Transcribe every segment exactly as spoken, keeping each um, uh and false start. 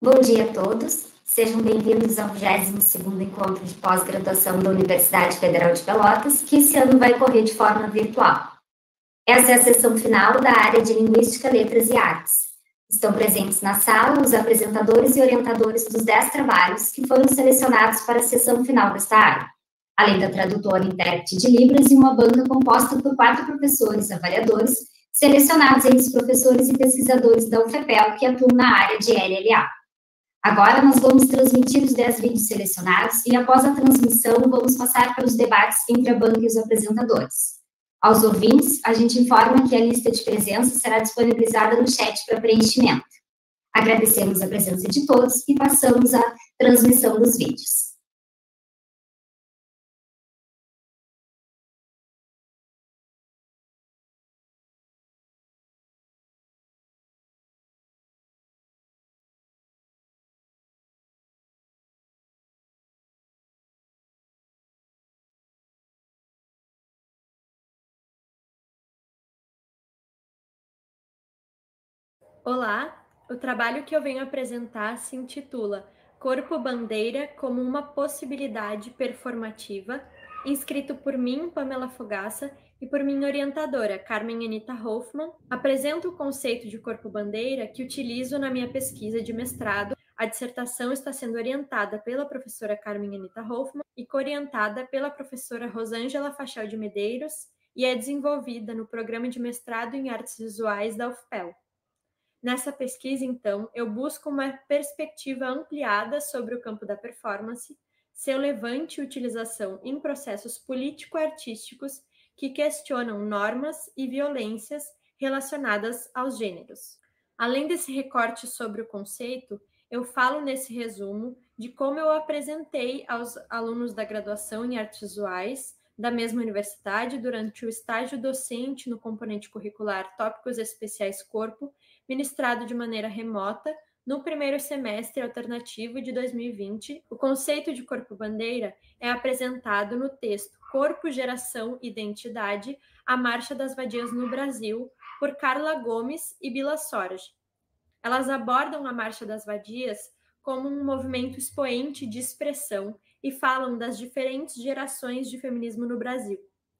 Bom dia a todos, sejam bem-vindos ao vigésimo segundo Encontro de Pós-Graduação da Universidade Federal de Pelotas, que esse ano vai ocorrer de forma virtual. Essa é a sessão final da área de Linguística, Letras e Artes. Estão presentes na sala os apresentadores e orientadores dos dez trabalhos que foram selecionados para a sessão final desta área, além da tradutora e intérprete de Libras e uma banca composta por quatro professores avaliadores, selecionados entre os professores e pesquisadores da U F P E L que atuam na área de L L A. Agora nós vamos transmitir os dez vídeos selecionados e, após a transmissão, vamos passar para os debates entre a banca e os apresentadores. Aos ouvintes, a gente informa que a lista de presença será disponibilizada no chat para preenchimento. Agradecemos a presença de todos e passamos à transmissão dos vídeos. Olá, o trabalho que eu venho apresentar se intitula Corpo-Bandeira como uma possibilidade performativa, inscrito por mim, Pamela Fogaça, e por minha orientadora, Carmen Anita Hoffmann. Apresento o conceito de corpo-bandeira que utilizo na minha pesquisa de mestrado. A dissertação está sendo orientada pela professora Carmen Anita Hoffmann e coorientada pela professora Rosângela Fachel de Medeiros e é desenvolvida no programa de mestrado em Artes Visuais da U F P E L. Nessa pesquisa, então, eu busco uma perspectiva ampliada sobre o campo da performance, seu levante e utilização em processos político-artísticos que questionam normas e violências relacionadas aos gêneros. Além desse recorte sobre o conceito, eu falo nesse resumo de como eu apresentei aos alunos da graduação em artes visuais da mesma universidade durante o estágio docente no componente curricular Tópicos Especiais Corpo, ministrado de maneira remota no primeiro semestre alternativo de dois mil e vinte. O conceito de corpo-bandeira é apresentado no texto Corpo, Geração, Identidade, a Marcha das Vadias no Brasil, por Carla Gomes e Bila Sorge. Elas abordam a Marcha das Vadias como um movimento expoente de expressão e falam das diferentes gerações de feminismo no Brasil.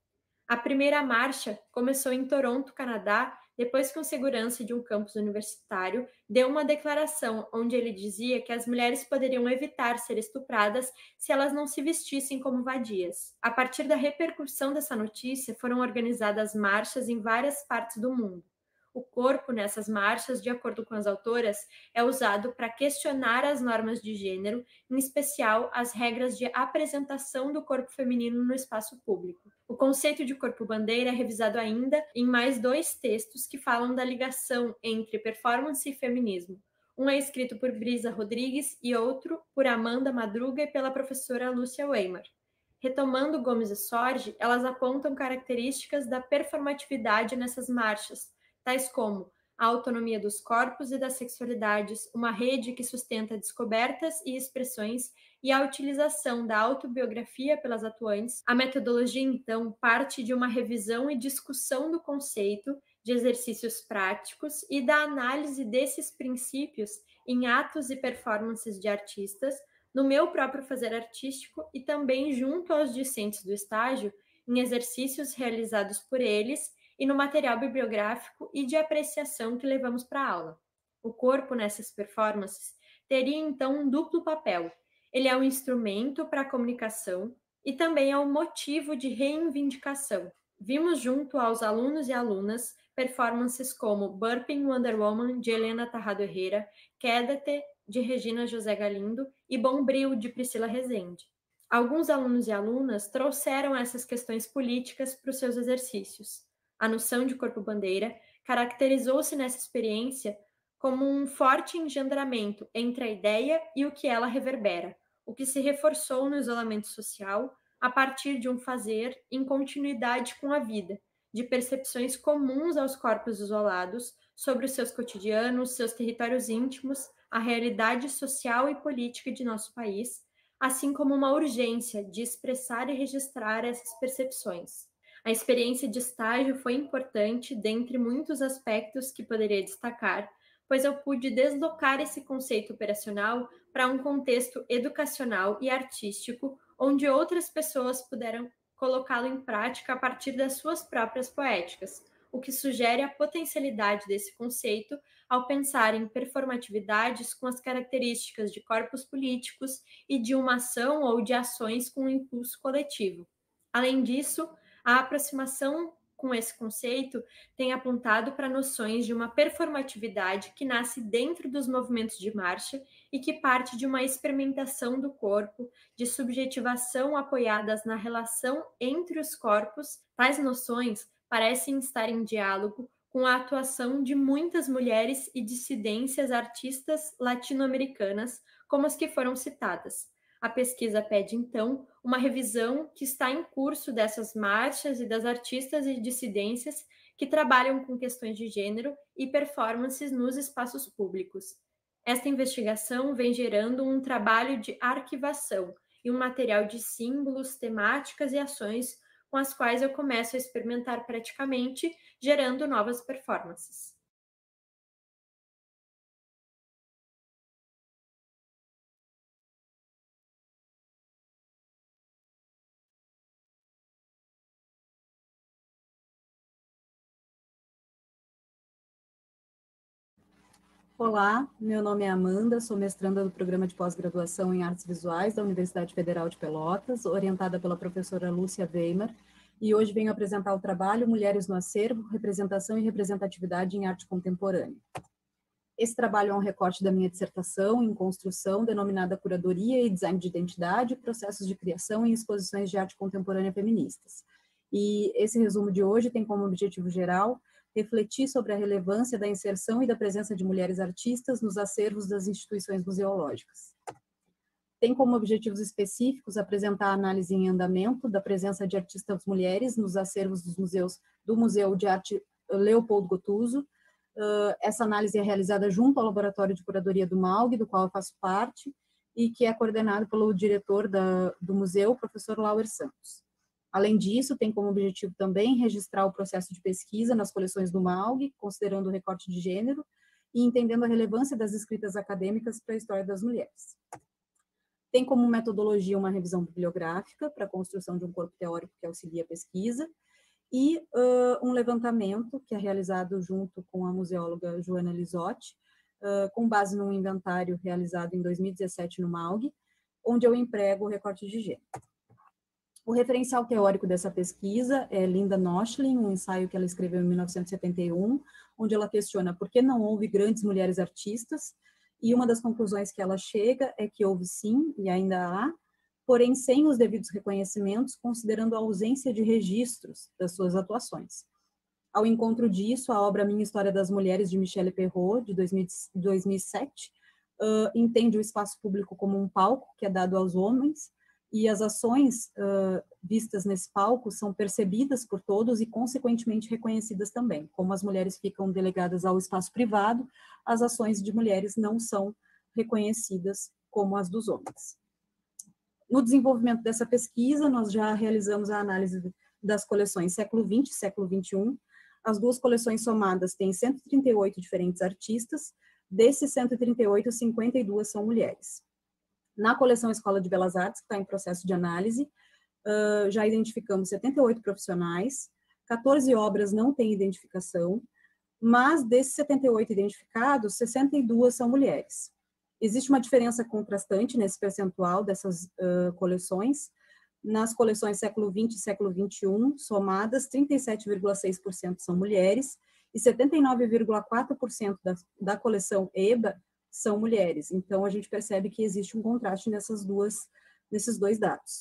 A primeira marcha começou em Toronto, Canadá, depois que um segurança de um campus universitário deu uma declaração onde ele dizia que as mulheres poderiam evitar ser estupradas se elas não se vestissem como vadias. A partir da repercussão dessa notícia, foram organizadas marchas em várias partes do mundo. O corpo nessas marchas, de acordo com as autoras, é usado para questionar as normas de gênero, em especial as regras de apresentação do corpo feminino no espaço público. O conceito de corpo-bandeira é revisado ainda em mais dois textos que falam da ligação entre performance e feminismo. Um é escrito por Brisa Rodrigues e outro por Amanda Madruga e pela professora Lúcia Weimar. Retomando Gomes e Sorge, elas apontam características da performatividade nessas marchas, tais como a autonomia dos corpos e das sexualidades, uma rede que sustenta descobertas e expressões e a utilização da autobiografia pelas atuantes. A metodologia, então, parte de uma revisão e discussão do conceito, de exercícios práticos e da análise desses princípios em atos e performances de artistas, no meu próprio fazer artístico e também junto aos discentes do estágio, em exercícios realizados por eles e no material bibliográfico e de apreciação que levamos para a aula. O corpo nessas performances teria então um duplo papel. Ele é um instrumento para a comunicação e também é um motivo de reivindicação. Vimos junto aos alunos e alunas performances como Burping Wonder Woman, de Helena Tarrado Herrera, Quédate, de Regina José Galindo e Bombril, de Priscila Rezende. Alguns alunos e alunas trouxeram essas questões políticas para os seus exercícios. A noção de corpo-bandeira caracterizou-se nessa experiência como um forte engendramento entre a ideia e o que ela reverbera, o que se reforçou no isolamento social a partir de um fazer em continuidade com a vida, de percepções comuns aos corpos isolados sobre os seus cotidianos, seus territórios íntimos, a realidade social e política de nosso país, assim como uma urgência de expressar e registrar essas percepções. A experiência de estágio foi importante dentre muitos aspectos que poderia destacar, pois eu pude deslocar esse conceito operacional para um contexto educacional e artístico, onde outras pessoas puderam colocá-lo em prática a partir das suas próprias poéticas, o que sugere a potencialidade desse conceito ao pensar em performatividades com as características de corpos políticos e de uma ação ou de ações com um impulso coletivo. Além disso, a aproximação com esse conceito tem apontado para noções de uma performatividade que nasce dentro dos movimentos de marcha e que parte de uma experimentação do corpo, de subjetivação apoiadas na relação entre os corpos. Tais noções parecem estar em diálogo com a atuação de muitas mulheres e dissidências artistas latino-americanas, como as que foram citadas. A pesquisa pede, então, uma revisão que está em curso dessas marchas e das artistas e dissidências que trabalham com questões de gênero e performances nos espaços públicos. Esta investigação vem gerando um trabalho de arquivação e um material de símbolos, temáticas e ações com as quais eu começo a experimentar praticamente, gerando novas performances. Olá, meu nome é Amanda, sou mestranda do Programa de Pós-Graduação em Artes Visuais da Universidade Federal de Pelotas, orientada pela professora Lúcia Weimar, e hoje venho apresentar o trabalho Mulheres no Acervo, Representação e Representatividade em Arte Contemporânea. Esse trabalho é um recorte da minha dissertação em construção, denominada Curadoria e Design de Identidade, Processos de Criação em Exposições de Arte Contemporânea Feministas. E esse resumo de hoje tem como objetivo geral refletir sobre a relevância da inserção e da presença de mulheres artistas nos acervos das instituições museológicas. Tem como objetivos específicos apresentar a análise em andamento da presença de artistas mulheres nos acervos dos museus, do Museu de Arte Leopoldo Gotuso. Uh, essa análise é realizada junto ao Laboratório de Curadoria do MAUG, do qual eu faço parte, e que é coordenado pelo diretor da, do museu, o professor Lauer Santos. Além disso, tem como objetivo também registrar o processo de pesquisa nas coleções do MAUG, considerando o recorte de gênero e entendendo a relevância das escritas acadêmicas para a história das mulheres. Tem como metodologia uma revisão bibliográfica para a construção de um corpo teórico que auxilia a pesquisa e uh, um levantamento que é realizado junto com a museóloga Joana Lisotti, uh, com base num inventário realizado em dois mil e dezessete no MAUG, onde eu emprego o recorte de gênero. O referencial teórico dessa pesquisa é Linda Noechlin, um ensaio que ela escreveu em mil novecentos e setenta e um, onde ela questiona por que não houve grandes mulheres artistas, e uma das conclusões que ela chega é que houve sim, e ainda há, porém sem os devidos reconhecimentos, considerando a ausência de registros das suas atuações. Ao encontro disso, a obra Minha História das Mulheres, de Michelle Perrault, de dois mil e sete, uh, entende o espaço público como um palco que é dado aos homens, e as ações uh, vistas nesse palco são percebidas por todos e, consequentemente, reconhecidas também. Como as mulheres ficam delegadas ao espaço privado, as ações de mulheres não são reconhecidas como as dos homens. No desenvolvimento dessa pesquisa, nós já realizamos a análise das coleções século vinte e século vinte e um. As duas coleções somadas têm cento e trinta e oito diferentes artistas, desses cento e trinta e oito, cinquenta e duas são mulheres. Na coleção Escola de Belas Artes, que está em processo de análise, uh, já identificamos setenta e oito profissionais, quatorze obras não têm identificação, mas desses setenta e oito identificados, sessenta e duas são mulheres. Existe uma diferença contrastante nesse percentual dessas uh, coleções. Nas coleções século vinte e século vinte e um, somadas, trinta e sete vírgula seis por cento são mulheres e setenta e nove vírgula quatro por cento da, da coleção E B A são mulheres. Então, a gente percebe que existe um contraste nessas duas, nesses dois dados.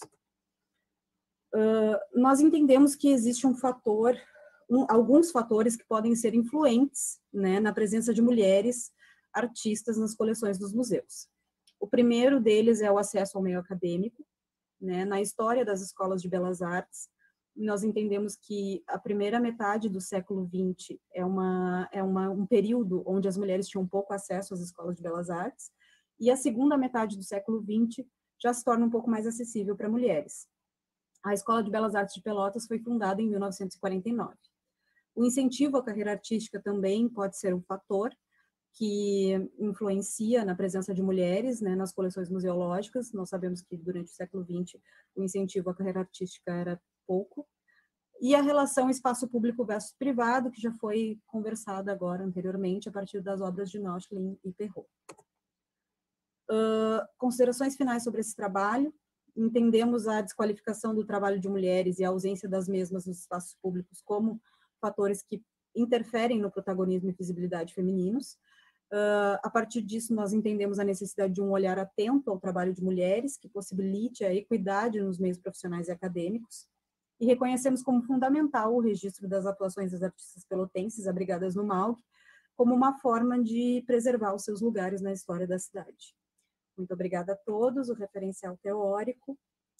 Uh, nós entendemos que existe um fator, um, alguns fatores que podem ser influentes, né, na presença de mulheres artistas nas coleções dos museus. O primeiro deles é o acesso ao meio acadêmico, né. Na história das escolas de belas artes, nós entendemos que a primeira metade do século vinte é, uma, é uma, um período onde as mulheres tinham pouco acesso às escolas de belas artes, e a segunda metade do século vinte já se torna um pouco mais acessível para mulheres. A Escola de Belas Artes de Pelotas foi fundada em mil novecentos e quarenta e nove. O incentivo à carreira artística também pode ser um fator, que influencia na presença de mulheres, né, nas coleções museológicas. Nós sabemos que durante o século vinte o incentivo à carreira artística era pouco. E a relação espaço público versus privado, que já foi conversada agora anteriormente, a partir das obras de Nautschlin e Perrault. Uh, considerações finais sobre esse trabalho. Entendemos a desqualificação do trabalho de mulheres e a ausência das mesmas nos espaços públicos como fatores que interferem no protagonismo e visibilidade femininos. Uh, a partir disso, nós entendemos a necessidade de um olhar atento ao trabalho de mulheres, que possibilite a equidade nos meios profissionais e acadêmicos, e reconhecemos como fundamental o registro das atuações das artistas pelotenses abrigadas no MAUC, como uma forma de preservar os seus lugares na história da cidade. Muito obrigada a todos, o referencial teórico.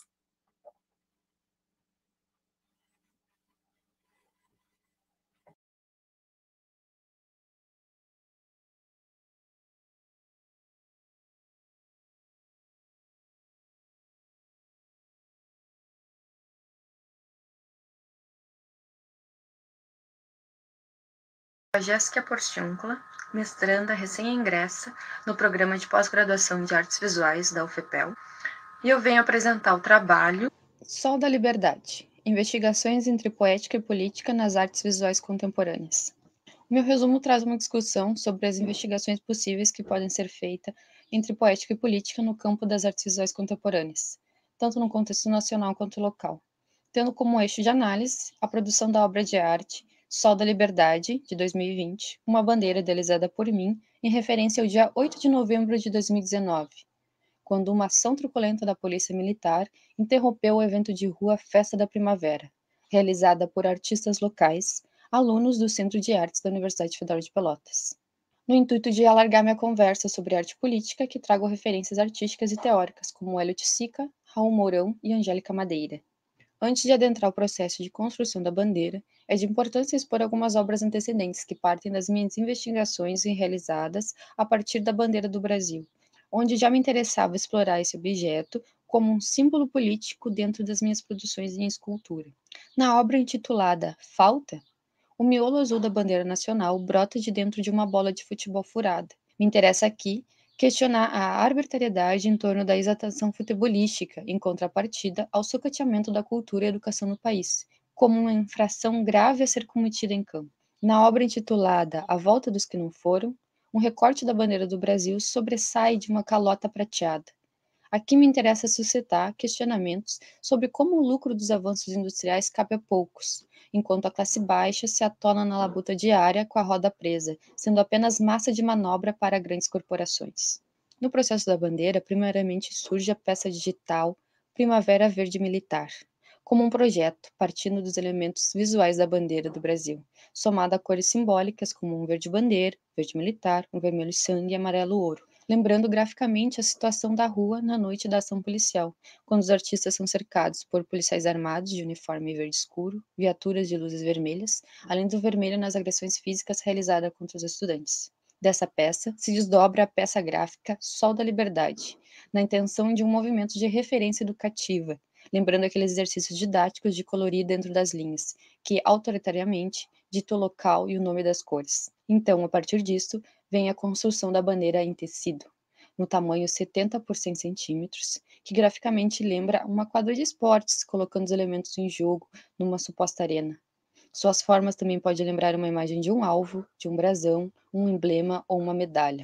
A Jéssica Porciúncula, mestranda recém-ingressa no programa de pós-graduação de artes visuais da U F P E L, e eu venho apresentar o trabalho Sol da Liberdade, investigações entre poética e política nas artes visuais contemporâneas. O meu resumo traz uma discussão sobre as investigações possíveis que podem ser feitas entre poética e política no campo das artes visuais contemporâneas, tanto no contexto nacional quanto local, tendo como eixo de análise a produção da obra de arte Sol da Liberdade, de dois mil e vinte, uma bandeira idealizada por mim, em referência ao dia oito de novembro de dois mil e dezenove, quando uma ação truculenta da Polícia Militar interrompeu o evento de rua Festa da Primavera, realizada por artistas locais, alunos do Centro de Artes da Universidade Federal de Pelotas. No intuito de alargar minha conversa sobre arte política, que trago referências artísticas e teóricas, como Hélio Tissica, Raul Mourão e Angélica Madeira. Antes de adentrar o processo de construção da bandeira, é de importância expor algumas obras antecedentes que partem das minhas investigações realizadas a partir da bandeira do Brasil, onde já me interessava explorar esse objeto como um símbolo político dentro das minhas produções em escultura. Na obra intitulada Falta, o miolo azul da bandeira nacional brota de dentro de uma bola de futebol furada. Me interessa aqui questionar a arbitrariedade em torno da exaltação futebolística, em contrapartida ao sucateamento da cultura e educação no país, como uma infração grave a ser cometida em campo. Na obra intitulada A Volta dos que Não Foram, um recorte da bandeira do Brasil sobressai de uma calota prateada. Aqui me interessa suscitar questionamentos sobre como o lucro dos avanços industriais cabe a poucos, enquanto a classe baixa se atola na labuta diária com a roda presa, sendo apenas massa de manobra para grandes corporações. No processo da bandeira, primeiramente surge a peça digital Primavera Verde Militar, como um projeto partindo dos elementos visuais da bandeira do Brasil, somado a cores simbólicas como um verde bandeira, verde militar, um vermelho sangue e amarelo ouro, lembrando graficamente a situação da rua na noite da ação policial, quando os artistas são cercados por policiais armados de uniforme verde escuro, viaturas de luzes vermelhas, além do vermelho nas agressões físicas realizadas contra os estudantes. Dessa peça se desdobra a peça gráfica Sol da Liberdade, na intenção de um movimento de referência educativa, lembrando aqueles exercícios didáticos de colorir dentro das linhas, que autoritariamente dita o local e o nome das cores. Então, a partir disso, vem a construção da bandeira em tecido, no tamanho setenta por cem centímetros, que graficamente lembra uma quadra de esportes, colocando os elementos em jogo numa suposta arena. Suas formas também podem lembrar uma imagem de um alvo, de um brasão, um emblema ou uma medalha.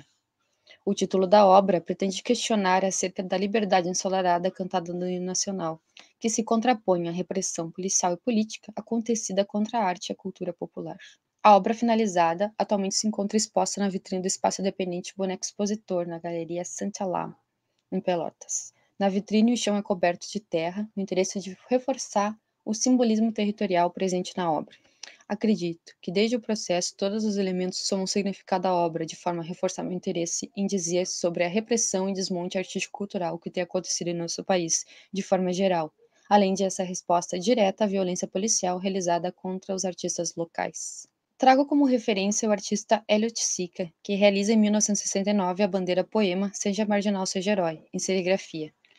O título da obra pretende questionar acerca da liberdade ensolarada cantada no hino nacional, que se contrapõe à repressão policial e política acontecida contra a arte e a cultura popular. A obra finalizada atualmente se encontra exposta na vitrine do Espaço Independente Boneco Expositor, na Galeria Santa Lama, em Pelotas. Na vitrine, o chão é coberto de terra, no interesse de reforçar o simbolismo territorial presente na obra. Acredito que, desde o processo, todos os elementos somam significado à obra, de forma a reforçar meu interesse em dizer sobre a repressão e desmonte artístico-cultural que tem acontecido em nosso país, de forma geral, além de essa resposta direta à violência policial realizada contra os artistas locais. Trago como referência o artista Hélio Tissica, que realiza em mil novecentos e sessenta e nove a bandeira poema Seja Marginal, Seja Herói, em serigrafia.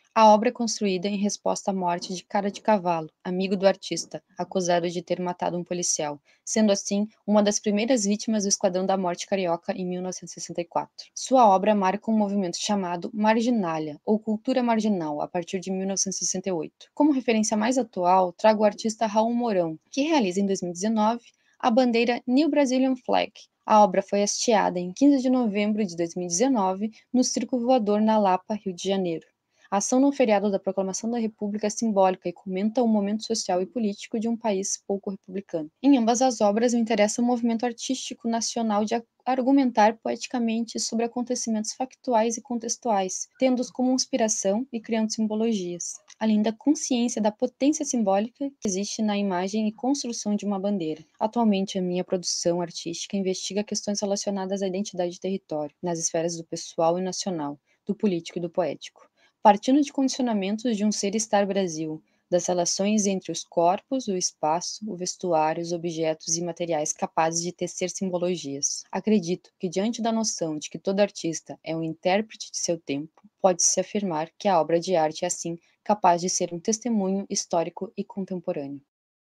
A obra é construída em resposta à morte de Cara de Cavalo, amigo do artista, acusado de ter matado um policial, sendo assim uma das primeiras vítimas do Esquadrão da Morte Carioca em mil novecentos e sessenta e quatro. Sua obra marca um movimento chamado Marginalia, ou Cultura Marginal, a partir de mil novecentos e sessenta e oito. Como referência mais atual, trago o artista Raul Mourão, que realiza em dois mil e dezenove a bandeira New Brazilian Flag. A obra foi hasteada em quinze de novembro de dois mil e dezenove no Circo Voador na Lapa, Rio de Janeiro. A ação no feriado da Proclamação da República é simbólica e comenta o momento social e político de um país pouco republicano. Em ambas as obras, me interessa o movimento artístico nacional de argumentar poeticamente sobre acontecimentos factuais e contextuais, tendo-os como inspiração e criando simbologias, além da consciência da potência simbólica que existe na imagem e construção de uma bandeira. Atualmente, a minha produção artística investiga questões relacionadas à identidade de território, nas esferas do pessoal e nacional, do político e do poético, partindo de condicionamentos de um ser-estar Brasil, das relações entre os corpos, o espaço, o vestuário, os objetos e materiais capazes de tecer simbologias. Acredito que, diante da noção de que todo artista é um intérprete de seu tempo, pode-se afirmar que a obra de arte é, assim, capaz de ser um testemunho histórico e contemporâneo.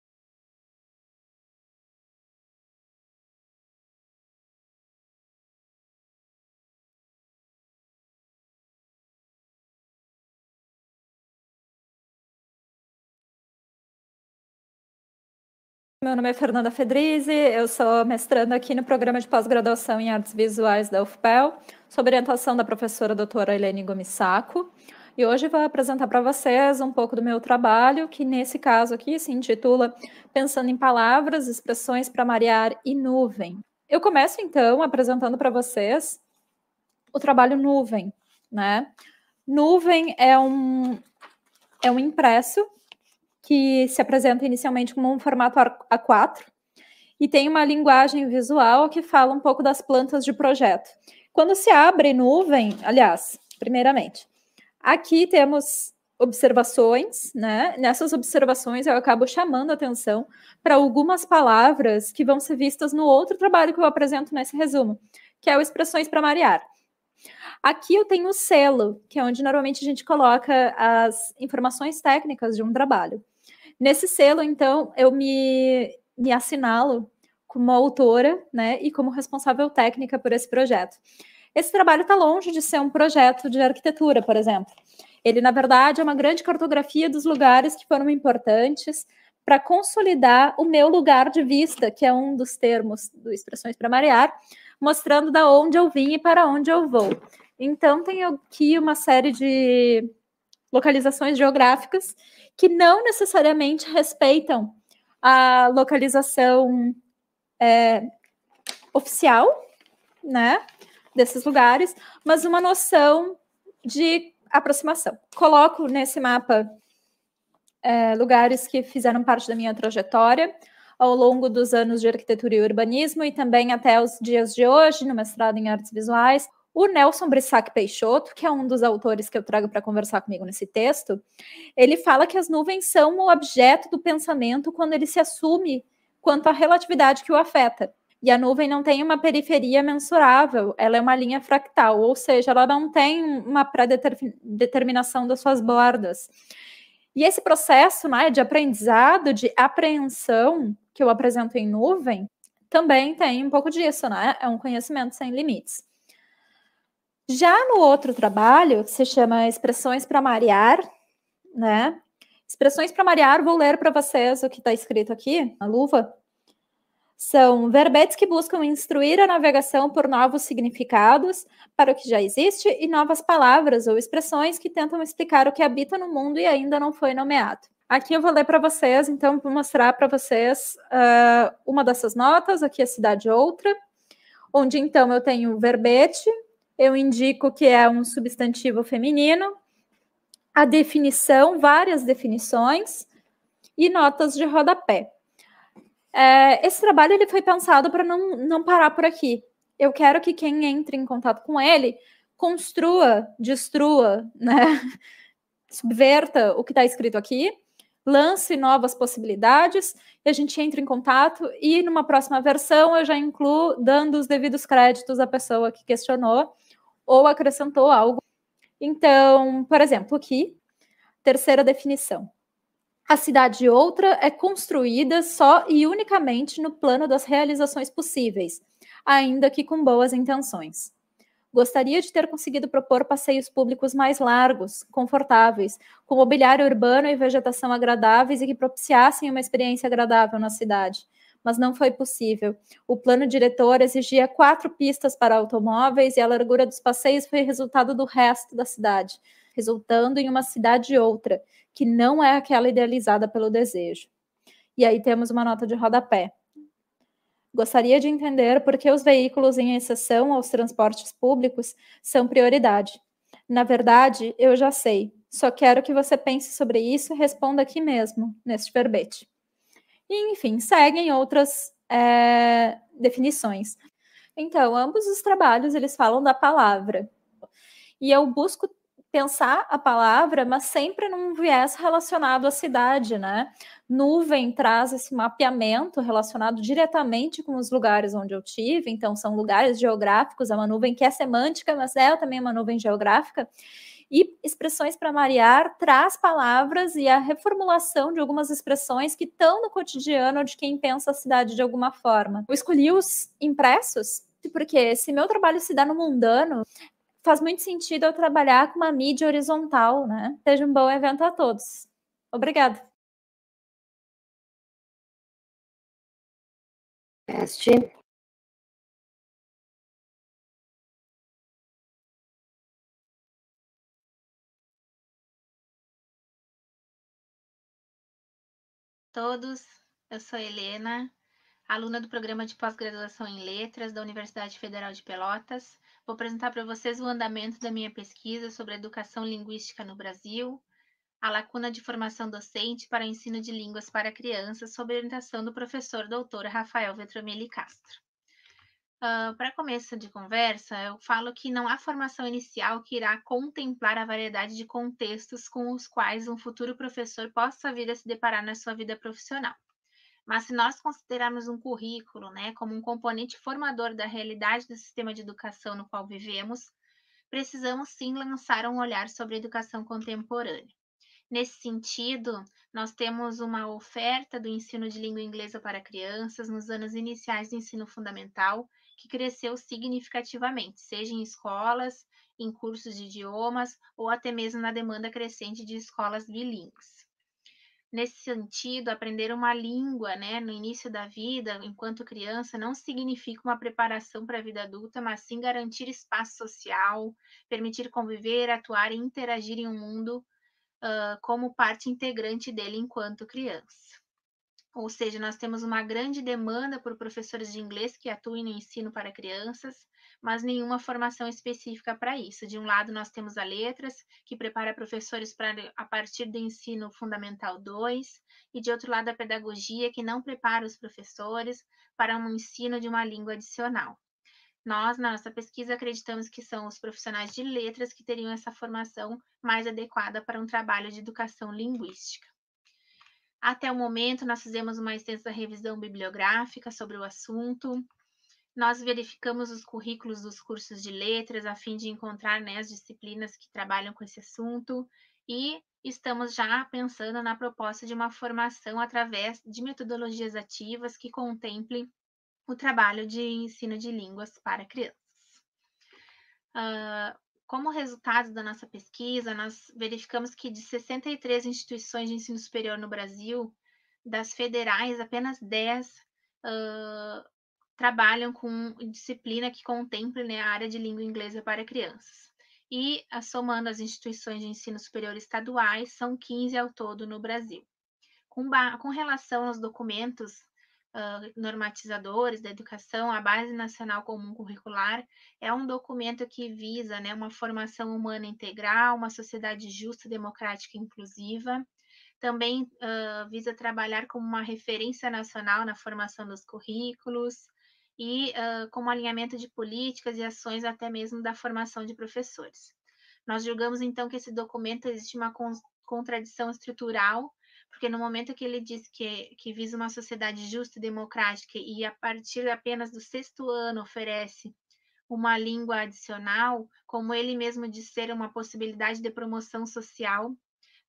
Meu nome é Fernanda Fedrizi, eu sou mestranda aqui no programa de pós-graduação em Artes Visuais da U F P E L, sob orientação da professora doutora Helene Gomes Sacco, e hoje vou apresentar para vocês um pouco do meu trabalho, que nesse caso aqui se intitula Pensando em Palavras, Expressões para Marear e Nuvem. Eu começo então apresentando para vocês o trabalho Nuvem, né? Nuvem é um, é um impresso que se apresenta inicialmente como um formato A quatro e tem uma linguagem visual que fala um pouco das plantas de projeto. Quando se abre Nuvem, aliás, primeiramente, aqui temos observações, né? Nessas observações eu acabo chamando a atenção para algumas palavras que vão ser vistas no outro trabalho que eu apresento nesse resumo, que é o Expressões para Marear. Aqui eu tenho o selo, que é onde normalmente a gente coloca as informações técnicas de um trabalho. Nesse selo, então, eu me, me assinalo como autora, né, e como responsável técnica por esse projeto. Esse trabalho está longe de ser um projeto de arquitetura, por exemplo. Ele, na verdade, é uma grande cartografia dos lugares que foram importantes para consolidar o meu lugar de vista, que é um dos termos do Expressões para Marear, mostrando da onde eu vim e para onde eu vou. Então, tem aqui uma série de localizações geográficas que não necessariamente respeitam a localização é, oficial, né, desses lugares, mas uma noção de aproximação. Coloco nesse mapa é, lugares que fizeram parte da minha trajetória ao longo dos anos de arquitetura e urbanismo e também até os dias de hoje, no mestrado em artes visuais. O Nelson Brissac Peixoto, que é um dos autores que eu trago para conversar comigo nesse texto, ele fala que as nuvens são o objeto do pensamento quando ele se assume quanto à relatividade que o afeta. E a nuvem não tem uma periferia mensurável, ela é uma linha fractal, ou seja, ela não tem uma pré-determinação das suas bordas. E esse processo, né, de aprendizado, de apreensão que eu apresento em nuvem, também tem um pouco disso, né? É um conhecimento sem limites. Já no outro trabalho, que se chama Expressões para Marear, né? Expressões para Marear, vou ler para vocês o que está escrito aqui, na luva. São verbetes que buscam instruir a navegação por novos significados para o que já existe e novas palavras ou expressões que tentam explicar o que habita no mundo e ainda não foi nomeado. Aqui eu vou ler para vocês, então vou mostrar para vocês uh, uma dessas notas, aqui a cidade outra, onde então eu tenho o verbete, eu indico que é um substantivo feminino, a definição, várias definições e notas de rodapé. É, esse trabalho ele foi pensado para não, não parar por aqui. Eu quero que quem entre em contato com ele construa, destrua, né? Subverta o que está escrito aqui, lance novas possibilidades e a gente entra em contato e numa próxima versão eu já incluo dando os devidos créditos à pessoa que questionou ou acrescentou algo. Então, por exemplo, aqui Terceira definição. A cidade outra é construída só e unicamente no plano das realizações possíveis, ainda que com boas intenções. Gostaria de ter conseguido propor passeios públicos mais largos, confortáveis, com mobiliário urbano e vegetação agradáveis e que propiciassem uma experiência agradável na cidade. Mas não foi possível. O plano diretor exigia quatro pistas para automóveis e a largura dos passeios foi resultado do resto da cidade, resultando em uma cidade outra, que não é aquela idealizada pelo desejo. E aí temos uma nota de rodapé. Gostaria de entender por que os veículos, em exceção aos transportes públicos, são prioridade. Na verdade, eu já sei. Só quero que você pense sobre isso e responda aqui mesmo, neste verbete. E, enfim, seguem outras é, definições. Então, ambos os trabalhos, eles falam da palavra. E eu busco pensar a palavra, mas sempre num viés relacionado à cidade, né? Nuvem traz esse mapeamento relacionado diretamente com os lugares onde eu tive, então são lugares geográficos, é uma nuvem que é semântica, mas é também uma nuvem geográfica. E expressões para marear traz palavras e a reformulação de algumas expressões que estão no cotidiano de quem pensa a cidade de alguma forma. Eu escolhi os impressos porque se meu trabalho se dá no mundano, faz muito sentido eu trabalhar com uma mídia horizontal, né? Seja um bom evento a todos. Obrigada. Teste. Todos, eu sou Helena, aluna do programa de pós-graduação em Letras da Universidade Federal de Pelotas. Vou apresentar para vocês o andamento da minha pesquisa sobre a educação linguística no Brasil, a lacuna de formação docente para o ensino de línguas para crianças, sob orientação do professor doutor Rafael Vetromelli Castro. Uh, para começo de conversa, eu falo que não há formação inicial que irá contemplar a variedade de contextos com os quais um futuro professor possa vir a se deparar na sua vida profissional. Mas se nós considerarmos um currículo, né, como um componente formador da realidade do sistema de educação no qual vivemos, precisamos sim lançar um olhar sobre a educação contemporânea. Nesse sentido, nós temos uma oferta do ensino de língua inglesa para crianças nos anos iniciais do ensino fundamental, que cresceu significativamente, seja em escolas, em cursos de idiomas ou até mesmo na demanda crescente de escolas bilíngues. Nesse sentido, aprender uma língua, né, no início da vida, enquanto criança, não significa uma preparação para a vida adulta, mas sim garantir espaço social, permitir conviver, atuar e interagir em um mundo uh, como parte integrante dele enquanto criança. Ou seja, nós temos uma grande demanda por professores de inglês que atuem no ensino para crianças, mas nenhuma formação específica para isso. De um lado, nós temos a Letras, que prepara professores para, a partir do ensino fundamental dois, e de outro lado, a Pedagogia, que não prepara os professores para um ensino de uma língua adicional. Nós, na nossa pesquisa, acreditamos que são os profissionais de letras que teriam essa formação mais adequada para um trabalho de educação linguística. Até o momento, nós fizemos uma extensa revisão bibliográfica sobre o assunto. Nós verificamos os currículos dos cursos de letras a fim de encontrar, né, as disciplinas que trabalham com esse assunto e estamos já pensando na proposta de uma formação através de metodologias ativas que contemplem o trabalho de ensino de línguas para crianças. Uh, como resultado da nossa pesquisa, nós verificamos que de sessenta e três instituições de ensino superior no Brasil, das federais, apenas dez uh, trabalham com disciplina que contemple, né, a área de língua inglesa para crianças. E, somando as instituições de ensino superior estaduais, são quinze ao todo no Brasil. Com, com relação aos documentos Uh, normatizadores da educação, a Base Nacional Comum Curricular é um documento que visa, né, uma formação humana integral, uma sociedade justa, democrática e inclusiva. Também uh, visa trabalhar como uma referência nacional na formação dos currículos e uh, como alinhamento de políticas e ações até mesmo da formação de professores. Nós julgamos, então, que esse documento existe uma con contradição estrutural, porque no momento que ele diz que, que visa uma sociedade justa e democrática e a partir apenas do sexto ano oferece uma língua adicional, como ele mesmo diz ser uma possibilidade de promoção social,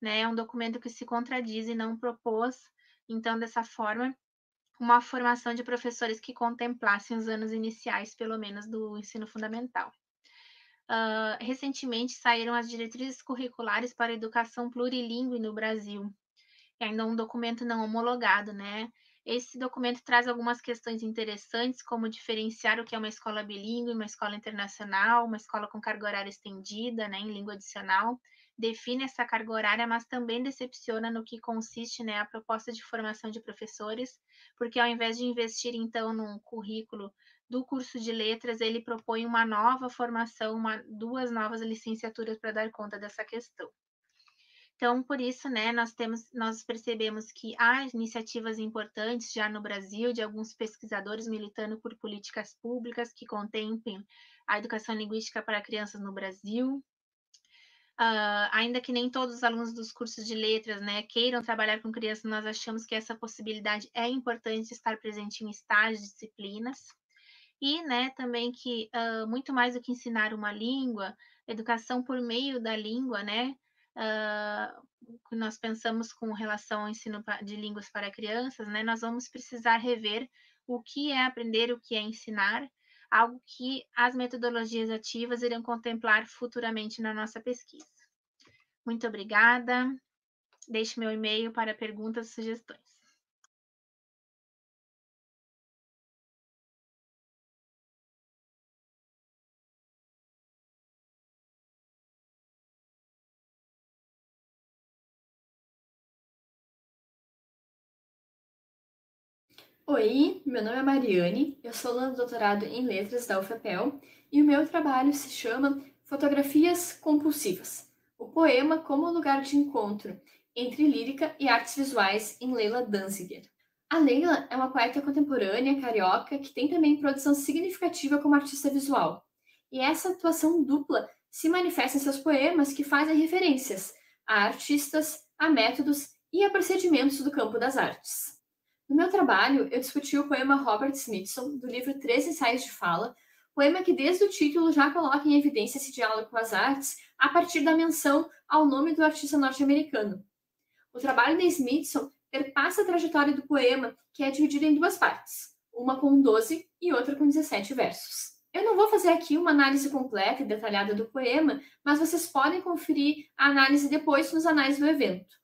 né? É um documento que se contradiz e não propôs, então, dessa forma, uma formação de professores que contemplassem os anos iniciais, pelo menos, do ensino fundamental. Uh, recentemente saíram as diretrizes curriculares para a educação plurilíngue no Brasil, que ainda é um documento não homologado, né? Esse documento traz algumas questões interessantes, como diferenciar o que é uma escola bilíngue, uma escola internacional, uma escola com carga horária estendida, né, em língua adicional. Define essa carga horária, mas também decepciona no que consiste, né, a proposta de formação de professores, porque ao invés de investir, então, num currículo do curso de letras, ele propõe uma nova formação, uma, duas novas licenciaturas para dar conta dessa questão. Então, por isso, né, nós temos, nós percebemos que há iniciativas importantes já no Brasil, de alguns pesquisadores militando por políticas públicas que contemplem a educação linguística para crianças no Brasil. Uh, ainda que nem todos os alunos dos cursos de letras, né, queiram trabalhar com crianças, nós achamos que essa possibilidade é importante estar presente em estágios, disciplinas. E, né, também que uh, muito mais do que ensinar uma língua, educação por meio da língua, né, uh, que nós pensamos com relação ao ensino de línguas para crianças, né, nós vamos precisar rever o que é aprender, o que é ensinar, algo que as metodologias ativas irão contemplar futuramente na nossa pesquisa. Muito obrigada. Deixe meu e-mail para perguntas e sugestões. Oi, meu nome é Mariane, eu sou aluna do doutorado em Letras da U F P E L e o meu trabalho se chama Fotografias Compulsivas, o poema como lugar de encontro entre lírica e artes visuais em Leila Danziger. A Leila é uma poeta contemporânea carioca que tem também produção significativa como artista visual, e essa atuação dupla se manifesta em seus poemas que fazem referências a artistas, a métodos e a procedimentos do campo das artes. No meu trabalho, eu discuti o poema Robert Smithson, do livro Três Ensaios de Fala, poema que desde o título já coloca em evidência esse diálogo com as artes a partir da menção ao nome do artista norte-americano. O trabalho de Smithson perpassa a trajetória do poema, que é dividido em duas partes, uma com doze e outra com dezessete versos. Eu não vou fazer aqui uma análise completa e detalhada do poema, mas vocês podem conferir a análise depois nos anais do evento.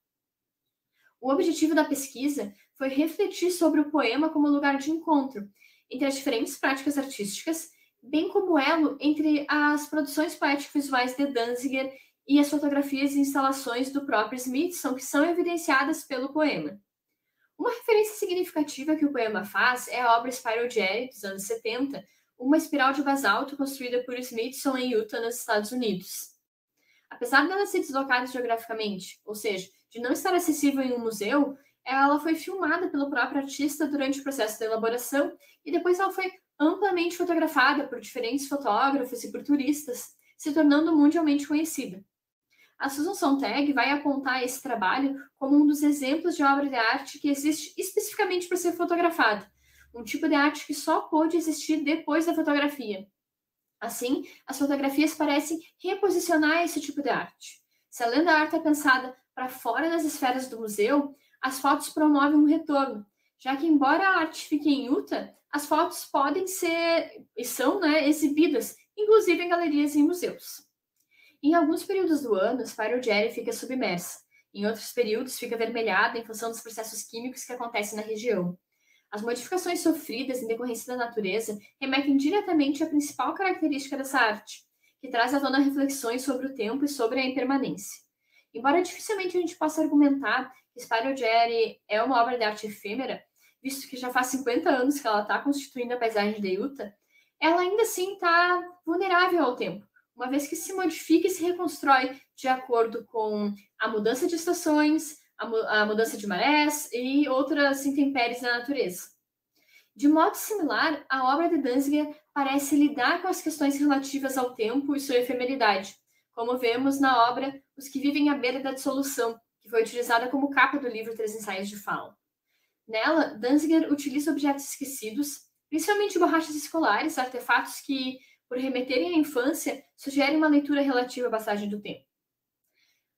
O objetivo da pesquisa foi refletir sobre o poema como lugar de encontro entre as diferentes práticas artísticas, bem como elo entre as produções poético-visuais de Danziger e as fotografias e instalações do próprio Smithson, que são evidenciadas pelo poema. Uma referência significativa que o poema faz é a obra Spiral Jetty, dos anos setenta, uma espiral de basalto construída por Smithson em Utah, nos Estados Unidos. Apesar dela ser deslocada geograficamente, ou seja, de não estar acessível em um museu, ela foi filmada pelo próprio artista durante o processo de elaboração e depois ela foi amplamente fotografada por diferentes fotógrafos e por turistas, se tornando mundialmente conhecida. A Susan Sontag vai apontar esse trabalho como um dos exemplos de obra de arte que existe especificamente para ser fotografada, um tipo de arte que só pôde existir depois da fotografia. Assim, as fotografias parecem reposicionar esse tipo de arte. Se a lenda arte é pensada para fora das esferas do museu, as fotos promovem um retorno, já que, embora a arte fique em Utah, as fotos podem ser e são né, exibidas, inclusive em galerias e em museus. Em alguns períodos do ano, Spiral Jetty fica submersa. Em outros períodos, fica avermelhada em função dos processos químicos que acontecem na região. As modificações sofridas em decorrência da natureza remetem diretamente à principal característica dessa arte, que traz à tona reflexões sobre o tempo e sobre a impermanência. Embora dificilmente a gente possa argumentar que Spiral Jetty é uma obra de arte efêmera, visto que já faz cinquenta anos que ela está constituindo a paisagem de Utah, ela ainda assim está vulnerável ao tempo, uma vez que se modifica e se reconstrói de acordo com a mudança de estações, a, mu a mudança de marés e outras intempéries da natureza. De modo similar, a obra de Danziger parece lidar com as questões relativas ao tempo e sua efemeridade, como vemos na obra Os que Vivem à Beira da Dissolução, que foi utilizada como capa do livro Três Ensaios de Fala. Nela, Danziger utiliza objetos esquecidos, principalmente borrachas escolares, artefatos que, por remeterem à infância, sugerem uma leitura relativa à passagem do tempo.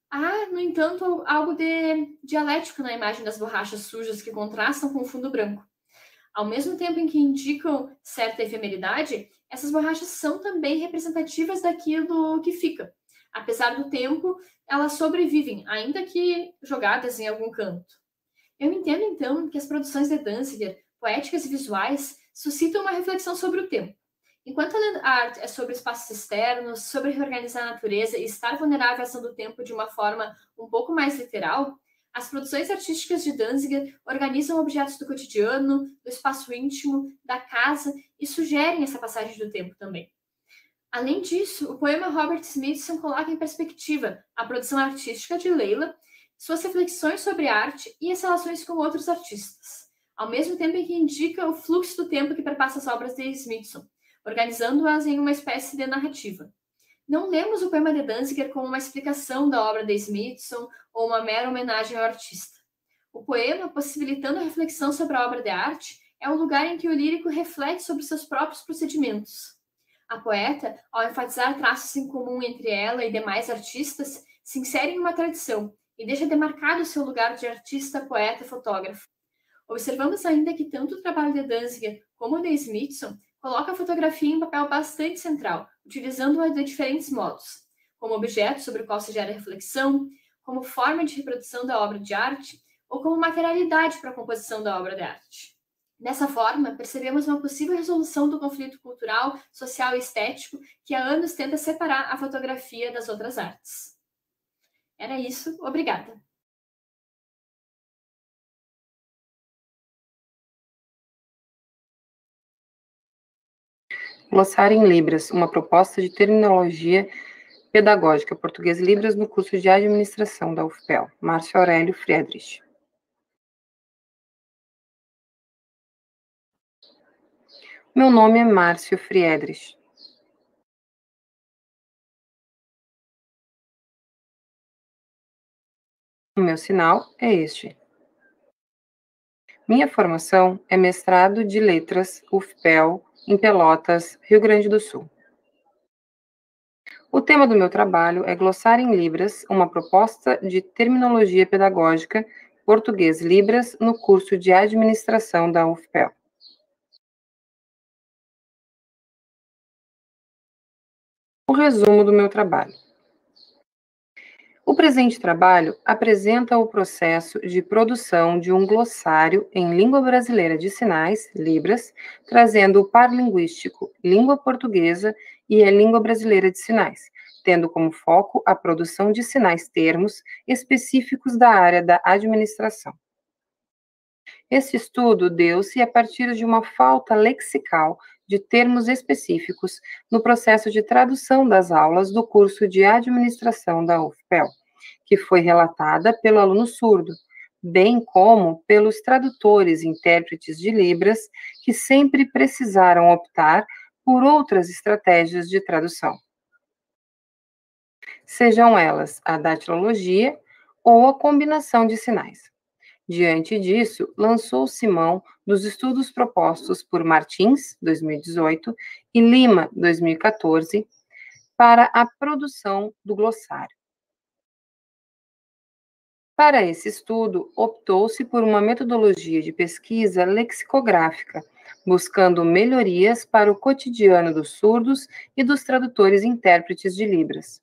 Há, no entanto, algo de dialético na imagem das borrachas sujas que contrastam com o fundo branco. Ao mesmo tempo em que indicam certa efemeridade, essas borrachas são também representativas daquilo que fica. Apesar do tempo, elas sobrevivem, ainda que jogadas em algum canto. Eu entendo, então, que as produções de Danziger, poéticas e visuais, suscitam uma reflexão sobre o tempo. Enquanto a arte é sobre espaços externos, sobre reorganizar a natureza e estar vulnerável à ação do tempo de uma forma um pouco mais literal, as produções artísticas de Danziger organizam objetos do cotidiano, do espaço íntimo, da casa e sugerem essa passagem do tempo também. Além disso, o poema Robert Smithson coloca em perspectiva a produção artística de Leila, suas reflexões sobre arte e as relações com outros artistas, ao mesmo tempo em que indica o fluxo do tempo que perpassa as obras de Smithson, organizando-as em uma espécie de narrativa. Não lemos o poema de Danziger como uma explicação da obra de Smithson ou uma mera homenagem ao artista. O poema, possibilitando a reflexão sobre a obra de arte, é o lugar em que o lírico reflete sobre seus próprios procedimentos. A poeta, ao enfatizar traços em comum entre ela e demais artistas, se insere em uma tradição e deixa demarcado seu lugar de artista, poeta e fotógrafo. Observamos ainda que tanto o trabalho de Danziger como o de Smithson coloca a fotografia em papel bastante central, utilizando-a de diferentes modos, como objeto sobre o qual se gera reflexão, como forma de reprodução da obra de arte ou como materialidade para a composição da obra de arte. Dessa forma, percebemos uma possível resolução do conflito cultural, social e estético que há anos tenta separar a fotografia das outras artes. Era isso, obrigada. Glossário em Libras, uma proposta de terminologia pedagógica, português Libras no curso de administração da U F P E L. Márcio Aurélio Friedrich. Meu nome é Márcio Friedrich. O meu sinal é este. Minha formação é mestrado de letras U F P E L em Pelotas, Rio Grande do Sul. O tema do meu trabalho é Glossário em Libras, uma proposta de terminologia pedagógica, português Libras, no curso de administração da U F P E L. O resumo do meu trabalho. O presente trabalho apresenta o processo de produção de um glossário em língua brasileira de sinais, Libras, trazendo o par linguístico língua portuguesa e a língua brasileira de sinais, tendo como foco a produção de sinais termos específicos da área da administração. Esse estudo deu-se a partir de uma falta lexical de termos específicos no processo de tradução das aulas do curso de administração da U F P E L, que foi relatada pelo aluno surdo, bem como pelos tradutores e intérpretes de Libras, que sempre precisaram optar por outras estratégias de tradução, sejam elas a datilologia ou a combinação de sinais. Diante disso, lançou-se mão dos estudos propostos por Martins, dois mil e dezoito, e Lima, dois mil e quatorze, para a produção do glossário. Para esse estudo, optou-se por uma metodologia de pesquisa lexicográfica, buscando melhorias para o cotidiano dos surdos e dos tradutores e intérpretes de Libras.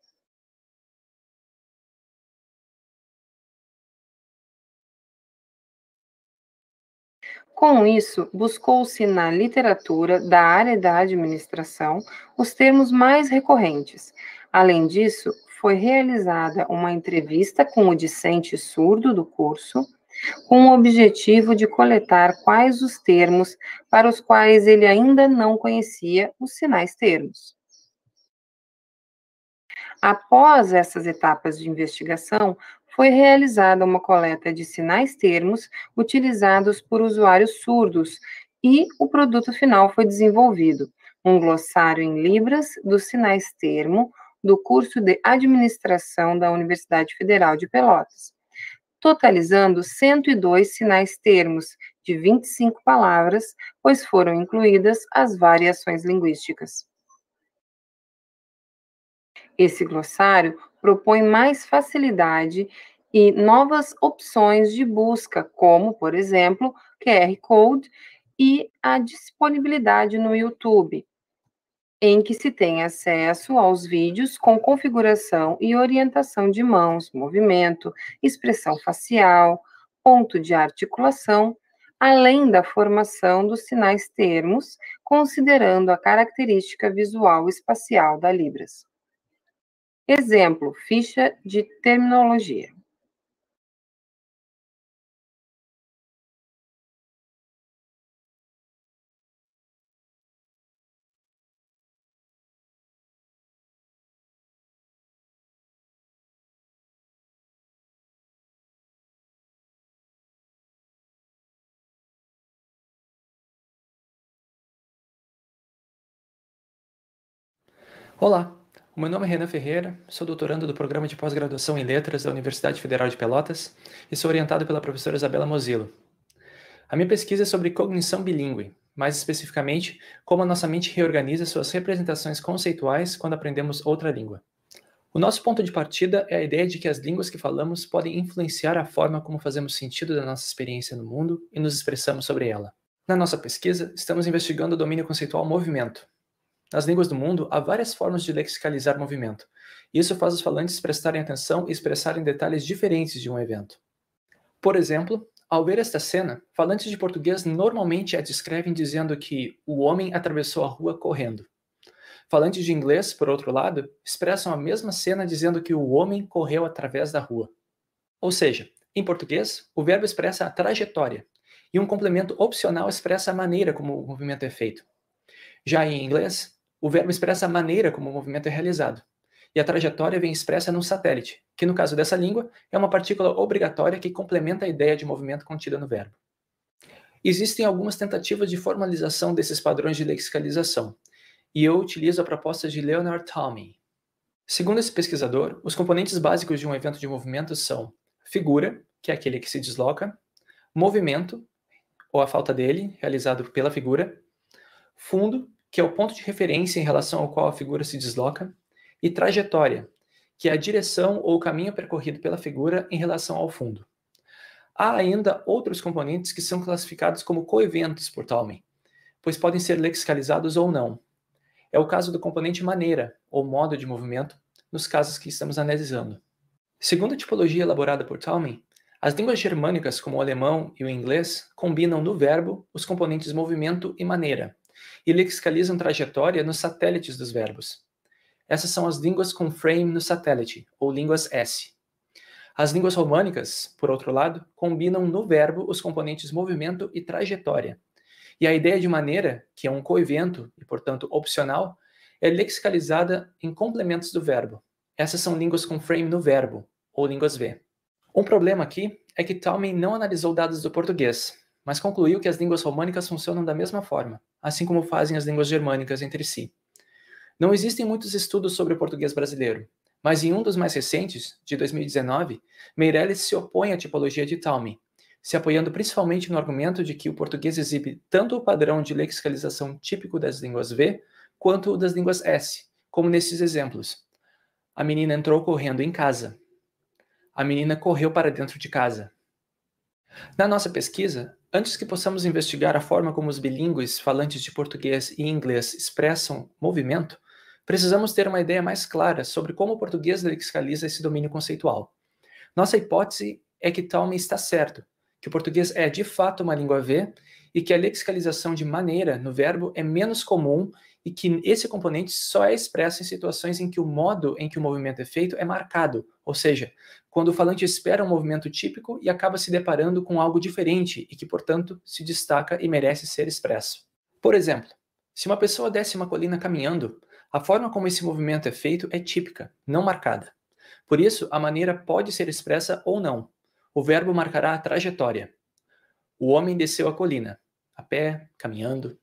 Com isso, buscou-se na literatura da área da administração os termos mais recorrentes. Além disso, foi realizada uma entrevista com o discente surdo do curso, com o objetivo de coletar quais os termos para os quais ele ainda não conhecia os sinais termos. Após essas etapas de investigação, foi realizada uma coleta de sinais termos utilizados por usuários surdos e o produto final foi desenvolvido, um glossário em Libras dos sinais termo do curso de administração da Universidade Federal de Pelotas, totalizando cento e dois sinais termos de vinte e cinco palavras, pois foram incluídas as variações linguísticas. Esse glossário propõe mais facilidade e novas opções de busca, como, por exemplo, Q R Code e a disponibilidade no YouTube, em que se tem acesso aos vídeos com configuração e orientação de mãos, movimento, expressão facial, ponto de articulação, além da formação dos sinais termos, considerando a característica visual espacial da Libras. Exemplo, ficha de terminologia. Olá, o meu nome é Renan Ferreira, sou doutorando do Programa de Pós-Graduação em Letras da Universidade Federal de Pelotas e sou orientado pela professora Isabela Mozilo. A minha pesquisa é sobre cognição bilíngue, mais especificamente, como a nossa mente reorganiza suas representações conceituais quando aprendemos outra língua. O nosso ponto de partida é a ideia de que as línguas que falamos podem influenciar a forma como fazemos sentido da nossa experiência no mundo e nos expressamos sobre ela. Na nossa pesquisa, estamos investigando o domínio conceitual movimento. Nas línguas do mundo, há várias formas de lexicalizar movimento, e isso faz os falantes prestarem atenção e expressarem detalhes diferentes de um evento. Por exemplo, ao ver esta cena, falantes de português normalmente a descrevem dizendo que o homem atravessou a rua correndo. Falantes de inglês, por outro lado, expressam a mesma cena dizendo que o homem correu através da rua. Ou seja, em português, o verbo expressa a trajetória, e um complemento opcional expressa a maneira como o movimento é feito. Já em inglês, o verbo expressa a maneira como o movimento é realizado, e a trajetória vem expressa num satélite, que no caso dessa língua é uma partícula obrigatória que complementa a ideia de movimento contida no verbo. Existem algumas tentativas de formalização desses padrões de lexicalização, e eu utilizo a proposta de Leonard Talmy. Segundo esse pesquisador, os componentes básicos de um evento de movimento são figura, que é aquele que se desloca, movimento, ou a falta dele, realizado pela figura, fundo, que é o ponto de referência em relação ao qual a figura se desloca, e trajetória, que é a direção ou o caminho percorrido pela figura em relação ao fundo. Há ainda outros componentes que são classificados como coeventos por Talmy, pois podem ser lexicalizados ou não. É o caso do componente maneira, ou modo de movimento, nos casos que estamos analisando. Segundo a tipologia elaborada por Talmy, as línguas germânicas, como o alemão e o inglês, combinam no verbo os componentes movimento e maneira, e lexicalizam trajetória nos satélites dos verbos. Essas são as línguas com frame no satélite, ou línguas S. As línguas românicas, por outro lado, combinam no verbo os componentes movimento e trajetória. E a ideia de maneira, que é um coevento e, portanto, opcional, é lexicalizada em complementos do verbo. Essas são línguas com frame no verbo, ou línguas V. Um problema aqui é que Talmy não analisou dados do português, mas concluiu que as línguas românicas funcionam da mesma forma, assim como fazem as línguas germânicas entre si. Não existem muitos estudos sobre o português brasileiro, mas em um dos mais recentes, de dois mil e dezenove, Meirelles se opõe à tipologia de Talmy, se apoiando principalmente no argumento de que o português exibe tanto o padrão de lexicalização típico das línguas V, quanto o das línguas S, como nesses exemplos. A menina entrou correndo em casa. A menina correu para dentro de casa. Na nossa pesquisa, antes que possamos investigar a forma como os bilíngues falantes de português e inglês expressam movimento, precisamos ter uma ideia mais clara sobre como o português lexicaliza esse domínio conceitual. Nossa hipótese é que Talmy está certo, que o português é de fato uma língua V e que a lexicalização de maneira no verbo é menos comum e que esse componente só é expresso em situações em que o modo em que o movimento é feito é marcado, ou seja, quando o falante espera um movimento típico e acaba se deparando com algo diferente e que, portanto, se destaca e merece ser expresso. Por exemplo, se uma pessoa desce uma colina caminhando, a forma como esse movimento é feito é típica, não marcada. Por isso, a maneira pode ser expressa ou não. O verbo marcará a trajetória. O homem desceu a colina, a pé, caminhando.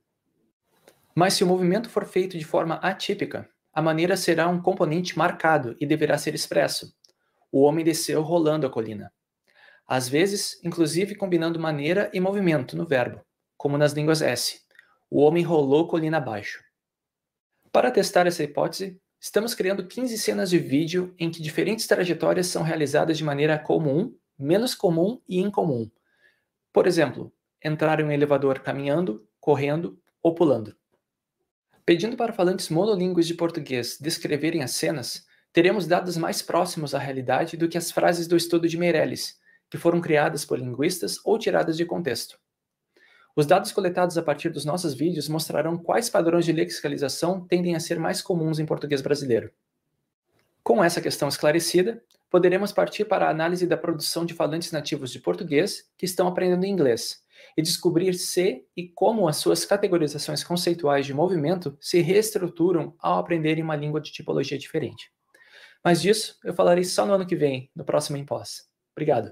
Mas se o movimento for feito de forma atípica, a maneira será um componente marcado e deverá ser expresso. O homem desceu rolando a colina. Às vezes, inclusive combinando maneira e movimento no verbo, como nas línguas S. O homem rolou colina abaixo. Para testar essa hipótese, Estamos criando quinze cenas de vídeo em que diferentes trajetórias são realizadas de maneira comum, menos comum e incomum. Por exemplo, entrar em um elevador caminhando, correndo ou pulando. Pedindo para falantes monolíngues de português descreverem as cenas, teremos dados mais próximos à realidade do que as frases do estudo de Meirelles, que foram criadas por linguistas ou tiradas de contexto. Os dados coletados a partir dos nossos vídeos mostrarão quais padrões de lexicalização tendem a ser mais comuns em português brasileiro. Com essa questão esclarecida, poderemos partir para a análise da produção de falantes nativos de português que estão aprendendo inglês e descobrir se e como as suas categorizações conceituais de movimento se reestruturam ao aprenderem uma língua de tipologia diferente. Mas disso eu falarei só no ano que vem, no próximo Impós. Obrigado.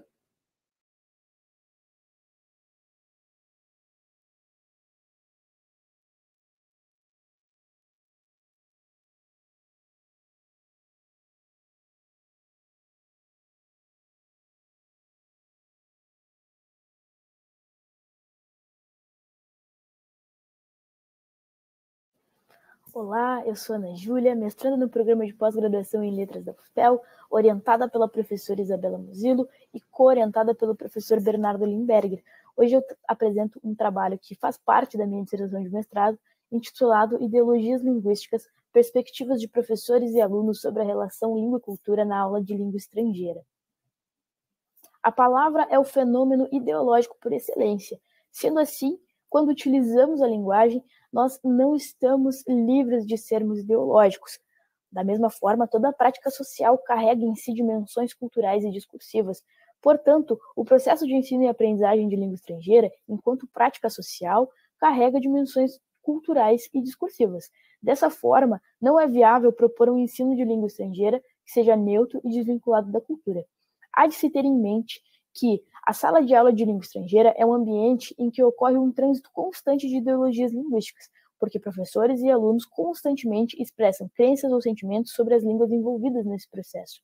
Olá, eu sou Ana Júlia, mestranda no programa de pós-graduação em Letras da U F P E L, orientada pela professora Isabela Mozilo e co-orientada pelo professor Bernardo Limberger. Hoje eu apresento um trabalho que faz parte da minha dissertação de mestrado, intitulado Ideologias Linguísticas, Perspectivas de Professores e Alunos sobre a Relação Língua e Cultura na Aula de Língua Estrangeira. A palavra é o fenômeno ideológico por excelência. Sendo assim, quando utilizamos a linguagem, nós não estamos livres de sermos ideológicos. Da mesma forma, toda a prática social carrega em si dimensões culturais e discursivas. Portanto, o processo de ensino e aprendizagem de língua estrangeira, enquanto prática social, carrega dimensões culturais e discursivas. Dessa forma, não é viável propor um ensino de língua estrangeira que seja neutro e desvinculado da cultura. Há de se ter em mente que a sala de aula de língua estrangeira é um ambiente em que ocorre um trânsito constante de ideologias linguísticas, porque professores e alunos constantemente expressam crenças ou sentimentos sobre as línguas envolvidas nesse processo.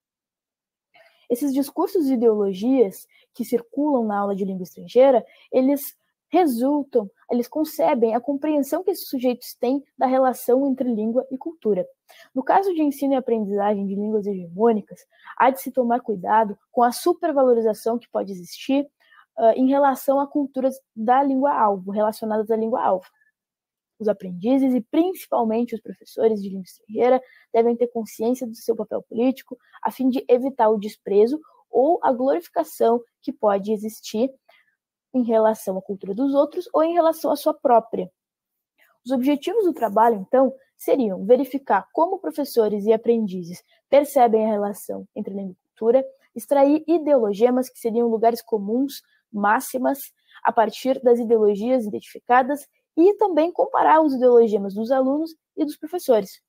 Esses discursos e ideologias que circulam na aula de língua estrangeira, eles resultam, eles concebem a compreensão que esses sujeitos têm da relação entre língua e cultura. No caso de ensino e aprendizagem de línguas hegemônicas, há de se tomar cuidado com a supervalorização que pode existir uh, em relação a culturas da língua-alvo, relacionadas à língua-alvo. Os aprendizes e principalmente os professores de língua estrangeira devem ter consciência do seu papel político a fim de evitar o desprezo ou a glorificação que pode existir em relação à cultura dos outros ou em relação à sua própria. Os objetivos do trabalho, então, seriam verificar como professores e aprendizes percebem a relação entre língua e cultura, extrair ideologemas que seriam lugares comuns, máximas, a partir das ideologias identificadas e também comparar os ideologemas dos alunos e dos professores.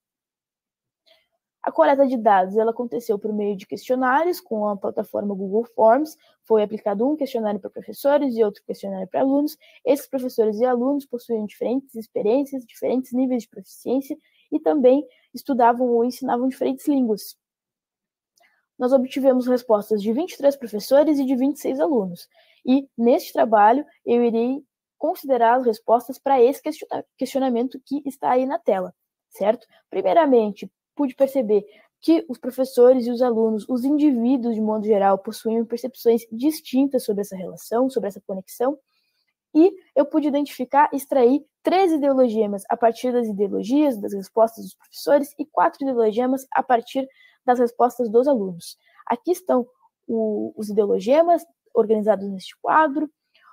A coleta de dados ela aconteceu por meio de questionários com a plataforma Google Forms. Foi aplicado um questionário para professores e outro questionário para alunos. Esses professores e alunos possuíam diferentes experiências, diferentes níveis de proficiência e também estudavam ou ensinavam diferentes línguas. Nós obtivemos respostas de vinte e três professores e de vinte e seis alunos. E, neste trabalho, eu irei considerar as respostas para esse questionamento que está aí na tela, certo? Primeiramente, pude perceber que os professores e os alunos, os indivíduos de modo geral, possuíam percepções distintas sobre essa relação, sobre essa conexão, e eu pude identificar e extrair três ideologemas a partir das ideologias, das respostas dos professores, e quatro ideologemas a partir das respostas dos alunos. Aqui estão o, os ideologemas organizados neste quadro.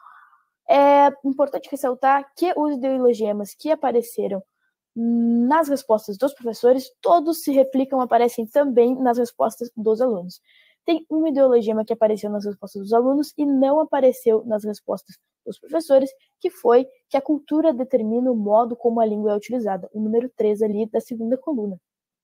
É importante ressaltar que os ideologemas que apareceram nas respostas dos professores, todos se replicam, aparecem também nas respostas dos alunos. Tem um ideologema que apareceu nas respostas dos alunos e não apareceu nas respostas dos professores, que foi que a cultura determina o modo como a língua é utilizada, o número três ali da segunda coluna.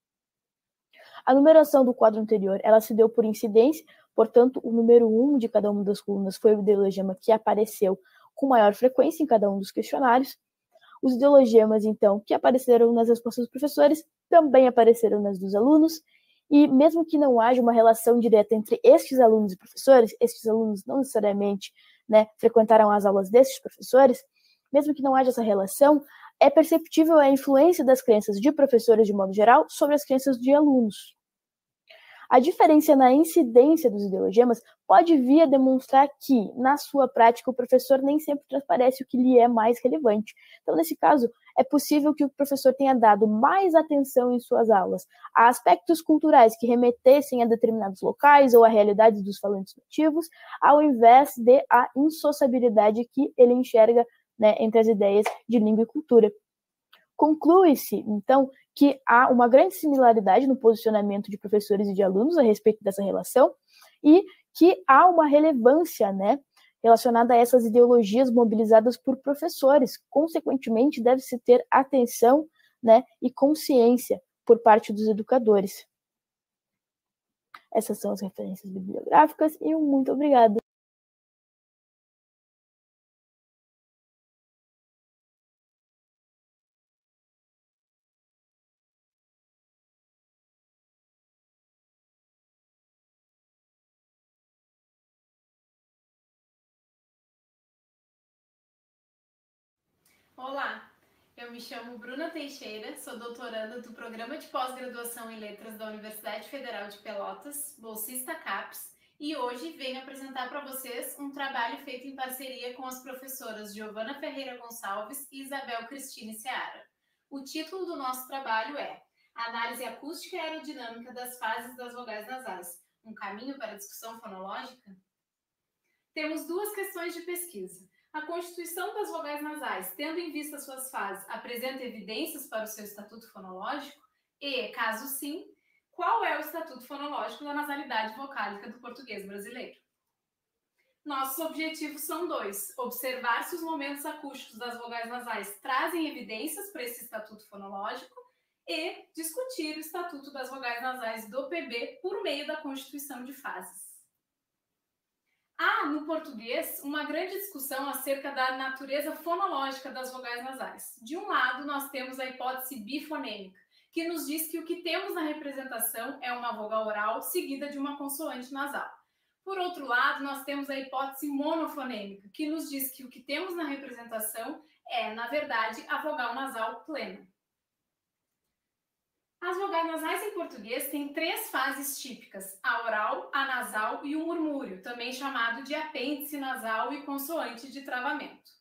A numeração do quadro anterior, ela se deu por incidência, portanto, o número um de cada uma das colunas foi o ideologema que apareceu com maior frequência em cada um dos questionários. Os ideologemas, então, que apareceram nas respostas dos professores, também apareceram nas dos alunos, e mesmo que não haja uma relação direta entre estes alunos e professores, estes alunos não necessariamente, né, frequentaram as aulas destes professores, mesmo que não haja essa relação, é perceptível a influência das crenças de professores de modo geral sobre as crenças de alunos. A diferença na incidência dos ideogemas pode vir a demonstrar que, na sua prática, o professor nem sempre transparece o que lhe é mais relevante. Então, nesse caso, é possível que o professor tenha dado mais atenção em suas aulas a aspectos culturais que remetessem a determinados locais ou a realidades dos falantes nativos, ao invés de a insociabilidade que ele enxerga, né, entre as ideias de língua e cultura. Conclui-se, então, que há uma grande similaridade no posicionamento de professores e de alunos a respeito dessa relação e que há uma relevância, né, relacionada a essas ideologias mobilizadas por professores. Consequentemente, deve-se ter atenção, né, e consciência por parte dos educadores. Essas são as referências bibliográficas e um muito obrigada. Olá, eu me chamo Bruna Teixeira, sou doutoranda do Programa de Pós-Graduação em Letras da Universidade Federal de Pelotas, bolsista CAPES, e hoje venho apresentar para vocês um trabalho feito em parceria com as professoras Giovana Ferreira Gonçalves e Isabel Cristine Seara. O título do nosso trabalho é Análise Acústica e Aerodinâmica das Fases das Vogais Nasais, um caminho para a discussão fonológica? Temos duas questões de pesquisa. A constituição das vogais nasais, tendo em vista suas fases, apresenta evidências para o seu estatuto fonológico? E, caso sim, qual é o estatuto fonológico da nasalidade vocálica do português brasileiro? Nossos objetivos são dois: observar se os momentos acústicos das vogais nasais trazem evidências para esse estatuto fonológico e discutir o estatuto das vogais nasais do P B por meio da constituição de fases. Há, no português, uma grande discussão acerca da natureza fonológica das vogais nasais. De um lado, nós temos a hipótese bifonêmica, que nos diz que o que temos na representação é uma vogal oral seguida de uma consoante nasal. Por outro lado, nós temos a hipótese monofonêmica, que nos diz que o que temos na representação é, na verdade, a vogal nasal plena. As vogais nasais em português têm três fases típicas: a oral, a nasal e o murmúrio, também chamado de apêndice nasal e consoante de travamento.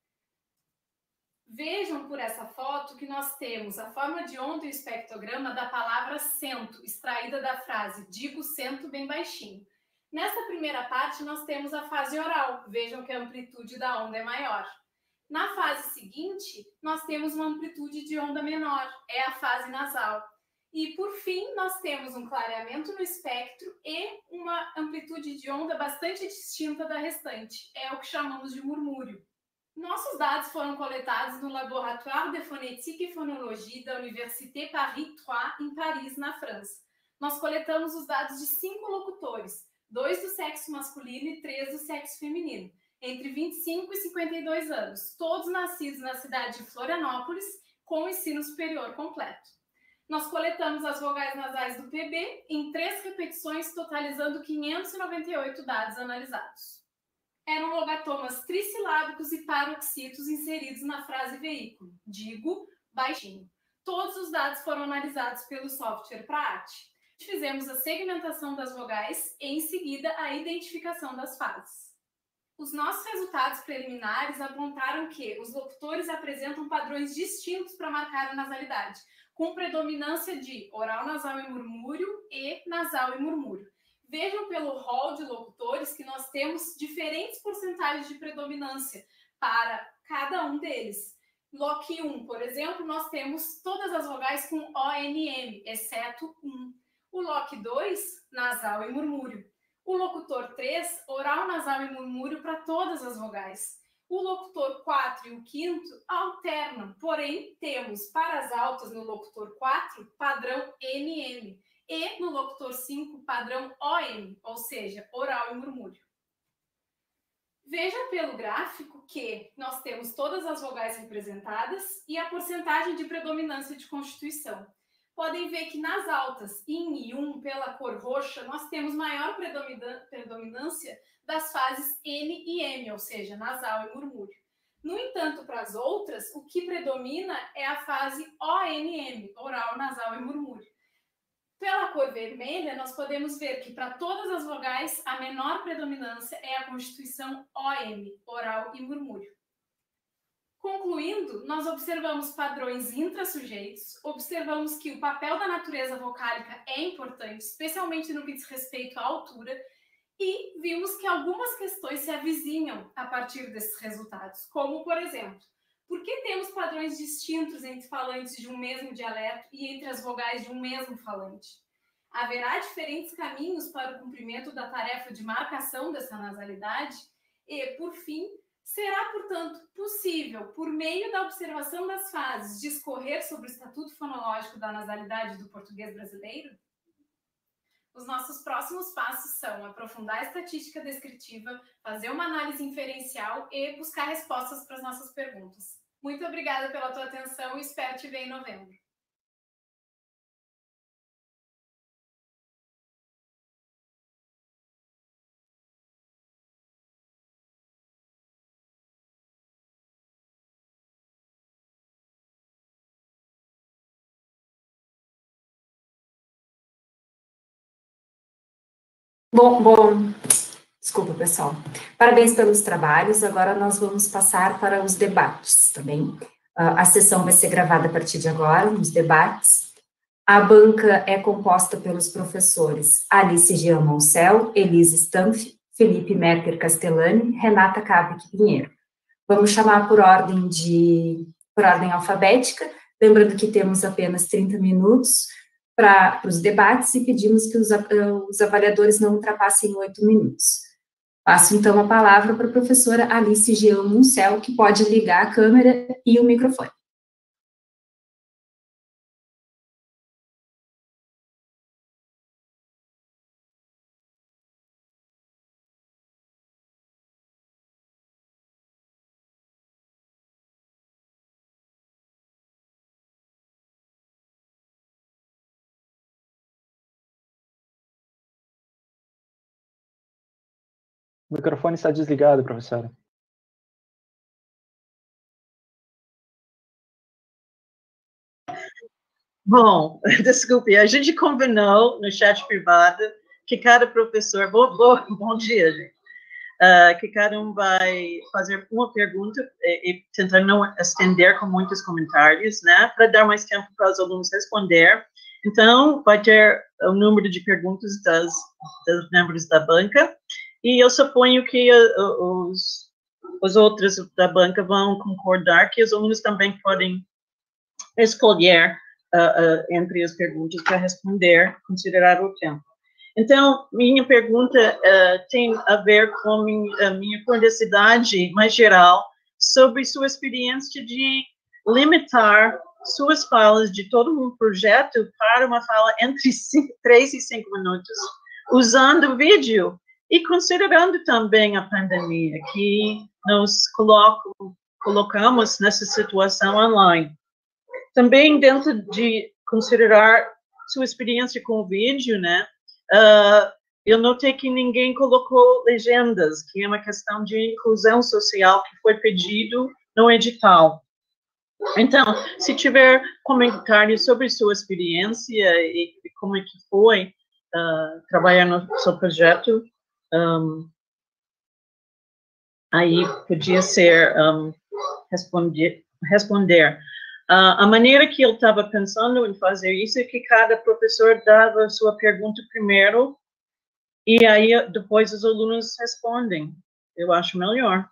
Vejam por essa foto que nós temos a forma de onda e o espectrograma da palavra cento, extraída da frase digo cento bem baixinho. Nesta primeira parte nós temos a fase oral, vejam que a amplitude da onda é maior. Na fase seguinte, nós temos uma amplitude de onda menor, é a fase nasal. E, por fim, nós temos um clareamento no espectro e uma amplitude de onda bastante distinta da restante. É o que chamamos de murmúrio. Nossos dados foram coletados no Laboratoire de Phonétique et Phonologie da Université Paris três, em Paris, na França. Nós coletamos os dados de cinco locutores, dois do sexo masculino e três do sexo feminino, entre vinte e cinco e cinquenta e dois anos, todos nascidos na cidade de Florianópolis, com ensino superior completo. Nós coletamos as vogais nasais do P B em três repetições, totalizando quinhentos e noventa e oito dados analisados. Eram logatomas trissilábicos e paroxítos inseridos na frase veículo, digo, baixinho. Todos os dados foram analisados pelo software Praat. Fizemos a segmentação das vogais e, em seguida, a identificação das fases. Os nossos resultados preliminares apontaram que os locutores apresentam padrões distintos para marcar a nasalidade, com predominância de oral, nasal e murmúrio e nasal e murmúrio. Vejam pelo rol de locutores que nós temos diferentes porcentagens de predominância para cada um deles. Loc um, por exemplo, nós temos todas as vogais com O N M, exceto um. O Loc dois, nasal e murmúrio. O locutor três, oral, nasal e murmúrio para todas as vogais. O locutor quatro e o quinto alternam, porém temos para as altas no locutor quatro padrão N M e no locutor cinco padrão O M, ou seja, oral e murmúrio. Veja pelo gráfico que nós temos todas as vogais representadas e a porcentagem de predominância de constituição. Podem ver que nas altas, in e um, pela cor roxa, nós temos maior predominância das fases N e M, ou seja, nasal e murmúrio. No entanto, para as outras, o que predomina é a fase O N M, oral, nasal e murmúrio. Pela cor vermelha, nós podemos ver que para todas as vogais, a menor predominância é a constituição O M, oral e murmúrio. Concluindo, nós observamos padrões intrasujeitos, observamos que o papel da natureza vocálica é importante, especialmente no que diz respeito à altura, e vimos que algumas questões se avizinham a partir desses resultados, como, por exemplo, por que temos padrões distintos entre falantes de um mesmo dialeto e entre as vogais de um mesmo falante? Haverá diferentes caminhos para o cumprimento da tarefa de marcação dessa nasalidade? E, por fim, será, portanto, possível, por meio da observação das fases, discorrer sobre o estatuto fonológico da nasalidade do português brasileiro? Os nossos próximos passos são aprofundar a estatística descritiva, fazer uma análise inferencial e buscar respostas para as nossas perguntas. Muito obrigada pela tua atenção e espero te ver em novembro. Bom, bom, desculpa, pessoal. Parabéns pelos trabalhos. Agora nós vamos passar para os debates também. A sessão vai ser gravada a partir de agora, nos debates. A banca é composta pelos professores Alice Jean Moncel, Elise Stampf, Felipe Merker Castellani, Renata Capik Pinheiro. Vamos chamar por ordem, de, por ordem alfabética, lembrando que temos apenas trinta minutos para os debates e pedimos que os, os avaliadores não ultrapassem oito minutos. Passo, então, a palavra para a professora Alice Jean Moncel, que pode ligar a câmera e o microfone. O microfone está desligado, professora. Bom, desculpe, a gente combinou no chat privado que cada professor, bom, bom, bom dia, gente, uh, que cada um vai fazer uma pergunta e, e tentar não estender com muitos comentários, né, para dar mais tempo para os alunos responder. Então, vai ter o número de perguntas das, dos membros da banca, e eu suponho que uh, os, os outros da banca vão concordar que os alunos também podem escolher uh, uh, entre as perguntas para responder, considerar o tempo. Então, minha pergunta uh, tem a ver com a minha curiosidade mais geral sobre sua experiência de limitar suas falas de todo um projeto para uma fala entre três e cinco minutos, usando vídeo. E considerando também a pandemia, que nos colocam, colocamos nessa situação online. Também dentro de considerar sua experiência com o vídeo, né, uh, eu notei que ninguém colocou legendas, que é uma questão de inclusão social que foi pedido no edital. Então, se tiver comentários sobre sua experiência e como é que foi uh, trabalhar no seu projeto, Um, aí podia ser um, responder. responder. Uh, a maneira que eu estava pensando em fazer isso é que cada professor dava a sua pergunta primeiro e aí depois os alunos respondem. Eu acho melhor.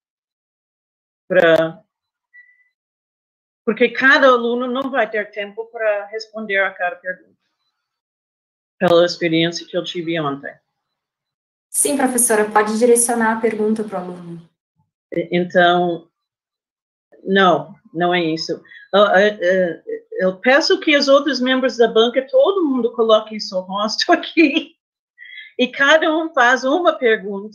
Pra, porque cada aluno não vai ter tempo para responder a cada pergunta. Pela experiência que eu tive ontem. Sim, professora, pode direcionar a pergunta para o aluno. Então, não, não é isso. Uh, uh, uh, eu peço que os outros membros da banca, todo mundo coloque seu rosto aqui, e cada um faz uma pergunta,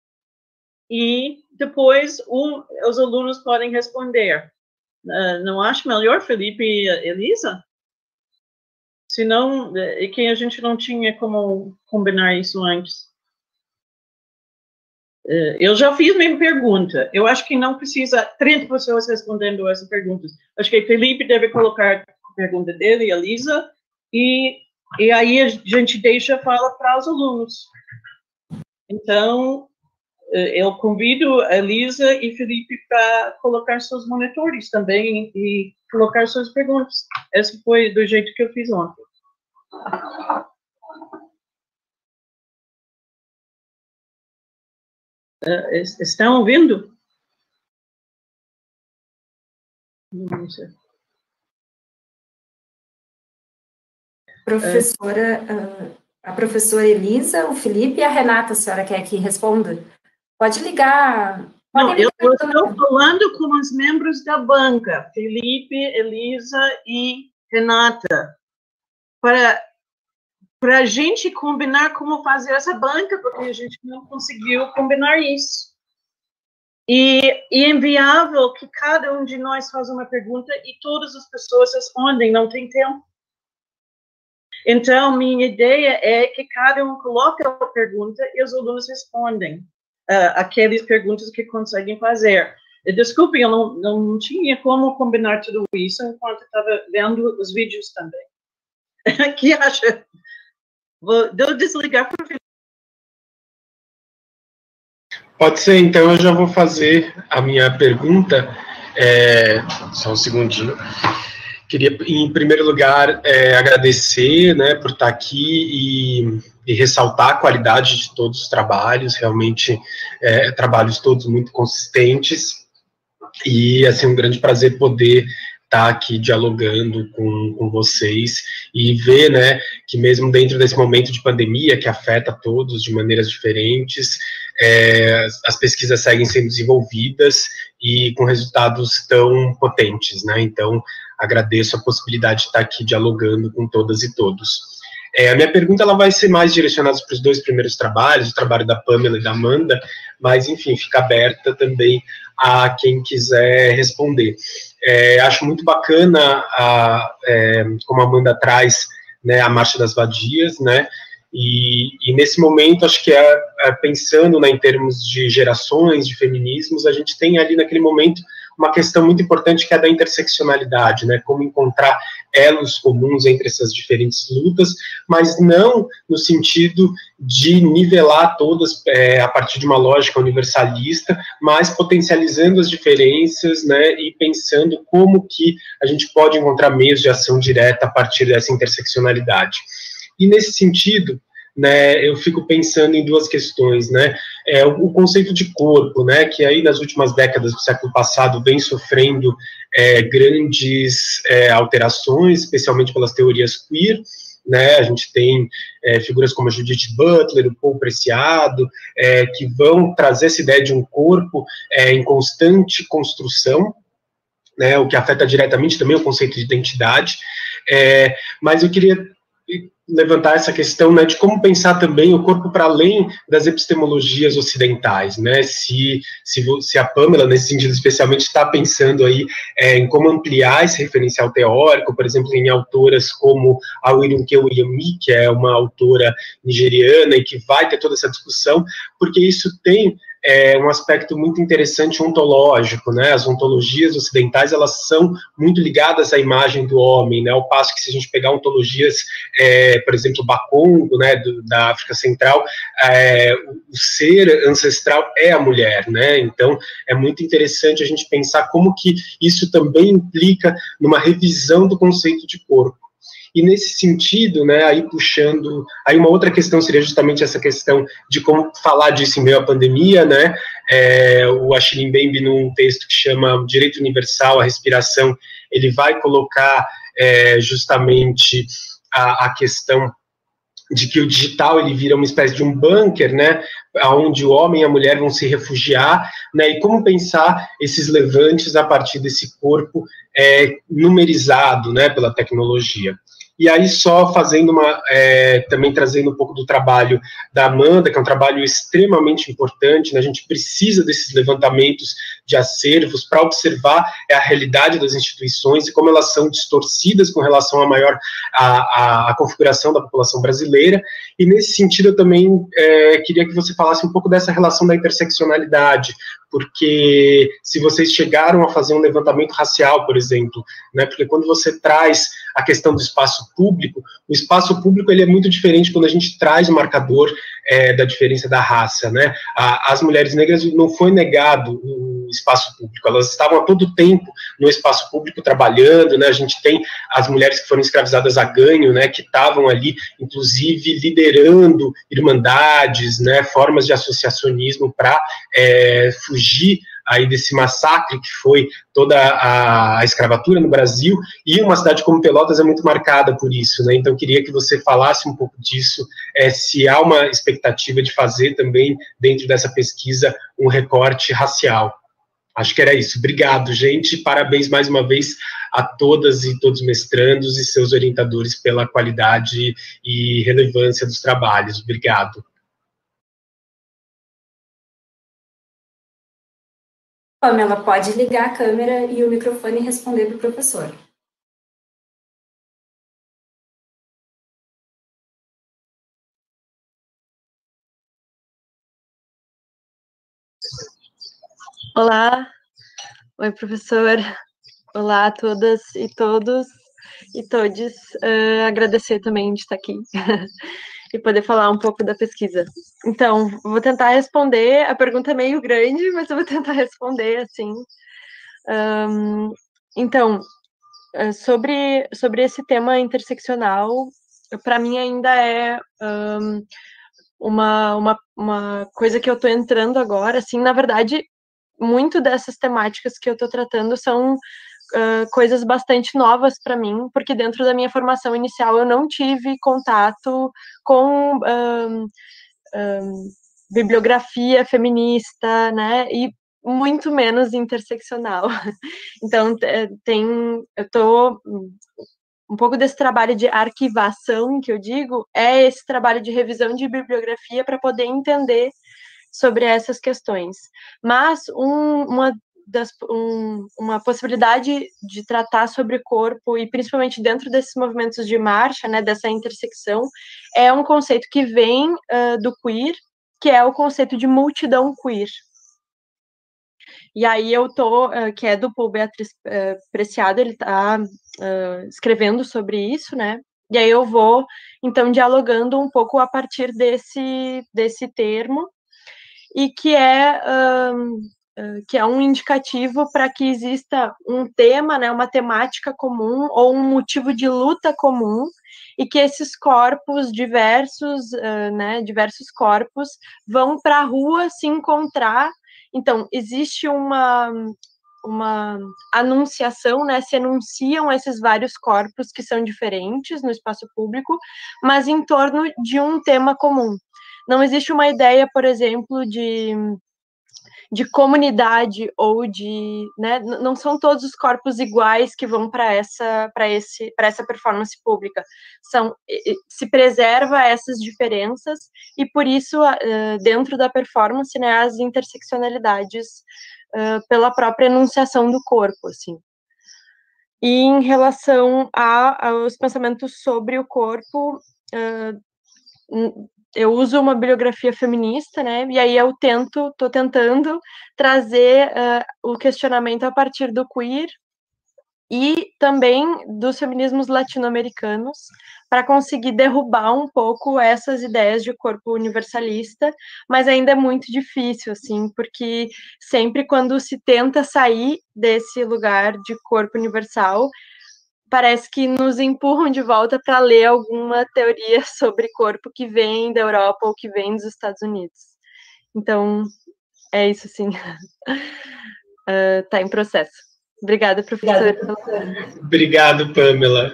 e depois um, os alunos podem responder. Uh, não acho melhor, Felipe e Elisa? Senão, é que a gente não tinha como combinar isso antes. Eu já fiz minha pergunta. Eu acho que não precisa trinta pessoas respondendo essas perguntas. Acho que Felipe deve colocar a pergunta dele, a Lisa, e, e aí a gente deixa a fala para os alunos. Então, eu convido a Lisa e Felipe para colocar seus monitores também e colocar suas perguntas. Esse foi do jeito que eu fiz ontem. Uh, estão ouvindo? Não sei. Professora, uh, a professora Elisa, o Felipe e a Renata, a senhora quer que responda? Pode ligar. Pode Não, ligar eu estou falando com os membros da banca, Felipe, Elisa e Renata, para, para a gente combinar como fazer essa banca, porque a gente não conseguiu combinar isso. E, e é inviável que cada um de nós faça uma pergunta e todas as pessoas respondem, não tem tempo. Então, minha ideia é que cada um coloque a pergunta e os alunos respondem uh, aquelas perguntas que conseguem fazer. Desculpe, eu não, não tinha como combinar tudo isso enquanto estava vendo os vídeos também. Que acha? Vou, vou desligar para o Felipe. Pode ser, então eu já vou fazer a minha pergunta. É, só um segundinho. Queria, em primeiro lugar, é, agradecer, né, por estar aqui e, e ressaltar a qualidade de todos os trabalhos, realmente é, trabalhos todos muito consistentes, e assim, um grande prazer poder estar aqui dialogando com, com vocês e ver, né, que mesmo dentro desse momento de pandemia que afeta todos de maneiras diferentes, é, as pesquisas seguem sendo desenvolvidas e com resultados tão potentes, né, então agradeço a possibilidade de estar aqui dialogando com todas e todos. É, a minha pergunta ela vai ser mais direcionada para os dois primeiros trabalhos, o trabalho da Pamela e da Amanda, mas, enfim, fica aberta também a quem quiser responder. É, acho muito bacana, a, é, como a Amanda traz, né, a Marcha das Vadias, né, e, e nesse momento, acho que é, é, pensando, né, em termos de gerações, de feminismos, a gente tem ali naquele momento uma questão muito importante que é a da interseccionalidade, né, como encontrar elos comuns entre essas diferentes lutas, mas não no sentido de nivelar todas é, a partir de uma lógica universalista, mas potencializando as diferenças, né, e pensando como que a gente pode encontrar meios de ação direta a partir dessa interseccionalidade. E nesse sentido, né, eu fico pensando em duas questões, né, é, o, o conceito de corpo, né, que aí nas últimas décadas do século passado vem sofrendo é, grandes é, alterações, especialmente pelas teorias queer, né, a gente tem é, figuras como a Judith Butler, o Paul Preciado, é, que vão trazer essa ideia de um corpo é, em constante construção, né, o que afeta diretamente também o conceito de identidade, é, mas eu queria levantar essa questão, né, de como pensar também o corpo para além das epistemologias ocidentais, né, se, se, se a Pamela, nesse sentido especialmente, está pensando aí é, em como ampliar esse referencial teórico, por exemplo, em autoras como a Wirunke Oyemi, que é uma autora nigeriana e que vai ter toda essa discussão, porque isso tem é um aspecto muito interessante ontológico, né, as ontologias ocidentais, elas são muito ligadas à imagem do homem, né, ao passo que se a gente pegar ontologias, é, por exemplo, Bakongo, né, do, da África Central, é, o ser ancestral é a mulher, né, então é muito interessante a gente pensar como que isso também implica numa revisão do conceito de corpo. E nesse sentido, né, aí puxando, aí uma outra questão seria justamente essa questão de como falar disso em meio à pandemia, né, é, o Achille Mbembe, num texto que chama Direito Universal à Respiração, ele vai colocar é, justamente a, a questão de que o digital ele vira uma espécie de um bunker, né, onde o homem e a mulher vão se refugiar, né, e como pensar esses levantes a partir desse corpo é, numerizado, né, pela tecnologia. E aí só fazendo uma, é, também trazendo um pouco do trabalho da Amanda, que é um trabalho extremamente importante, né? A gente precisa desses levantamentos de acervos para observar a realidade das instituições e como elas são distorcidas com relação à maior, a, a configuração da população brasileira. E nesse sentido eu também é, queria que você falasse um pouco dessa relação da interseccionalidade, porque se vocês chegaram a fazer um levantamento racial, por exemplo, né, porque quando você traz a questão do espaço público, o espaço público ele é muito diferente quando a gente traz o marcador é, da diferença da raça, né? A, as mulheres negras não foi negado o espaço público, elas estavam a todo tempo no espaço público trabalhando, né? A gente tem as mulheres que foram escravizadas a ganho, né, que estavam ali, inclusive, liderando irmandades, né, formas de associacionismo para é, fugir aí desse massacre que foi toda a, a escravatura no Brasil, e uma cidade como Pelotas é muito marcada por isso, né? Então, queria que você falasse um pouco disso, é, se há uma expectativa de fazer também, dentro dessa pesquisa, um recorte racial. Acho que era isso. Obrigado, gente. Parabéns mais uma vez a todas e todos os mestrandos e seus orientadores pela qualidade e relevância dos trabalhos. Obrigado. Pamela, pode ligar a câmera e o microfone e responder para o professor. Olá, oi professor, olá a todas e todos e todes, uh, agradecer também de estar aqui e poder falar um pouco da pesquisa. Então, vou tentar responder, a pergunta é meio grande, mas eu vou tentar responder assim. Um, então, sobre, sobre esse tema interseccional, para mim ainda é um, uma, uma, uma coisa que eu estou entrando agora, assim, na verdade, muito dessas temáticas que eu estou tratando são uh, coisas bastante novas para mim, porque dentro da minha formação inicial eu não tive contato com um, um, bibliografia feminista, né, e muito menos interseccional. Então, tem, eu estou... Um pouco desse trabalho de arquivação, que eu digo, é esse trabalho de revisão de bibliografia para poder entender sobre essas questões. Mas um, uma, das, um, uma possibilidade de tratar sobre corpo, e principalmente dentro desses movimentos de marcha, né, dessa intersecção, é um conceito que vem uh, do queer, que é o conceito de multidão queer. E aí eu tô, uh, que é do Paul Beatriz uh, Preciado, ele tá uh, escrevendo sobre isso, né? E aí eu vou, então, dialogando um pouco a partir desse, desse termo, e que é, um, uh, que é um indicativo para que exista um tema, né, uma temática comum, ou um motivo de luta comum, e que esses corpos diversos, uh, né, diversos corpos, vão para a rua se encontrar. Então, existe uma, uma anunciação, né, se anunciam esses vários corpos que são diferentes no espaço público, mas em torno de um tema comum. Não existe uma ideia, por exemplo, de, de comunidade ou de... Né, não são todos os corpos iguais que vão para essa, para esse, para essa performance pública. São, se preserva essas diferenças e, por isso, dentro da performance, né, as interseccionalidades uh, pela própria enunciação do corpo, assim. E em relação a, aos pensamentos sobre o corpo, uh, eu uso uma bibliografia feminista, né, e aí eu tento, tô tentando trazer uh, o questionamento a partir do queer e também dos feminismos latino-americanos, para conseguir derrubar um pouco essas ideias de corpo universalista, mas ainda é muito difícil, assim, porque sempre quando se tenta sair desse lugar de corpo universal, parece que nos empurram de volta para ler alguma teoria sobre corpo que vem da Europa ou que vem dos Estados Unidos. Então, é isso, sim. Uh, tá em processo. Obrigada, professor. Obrigado, Pamela.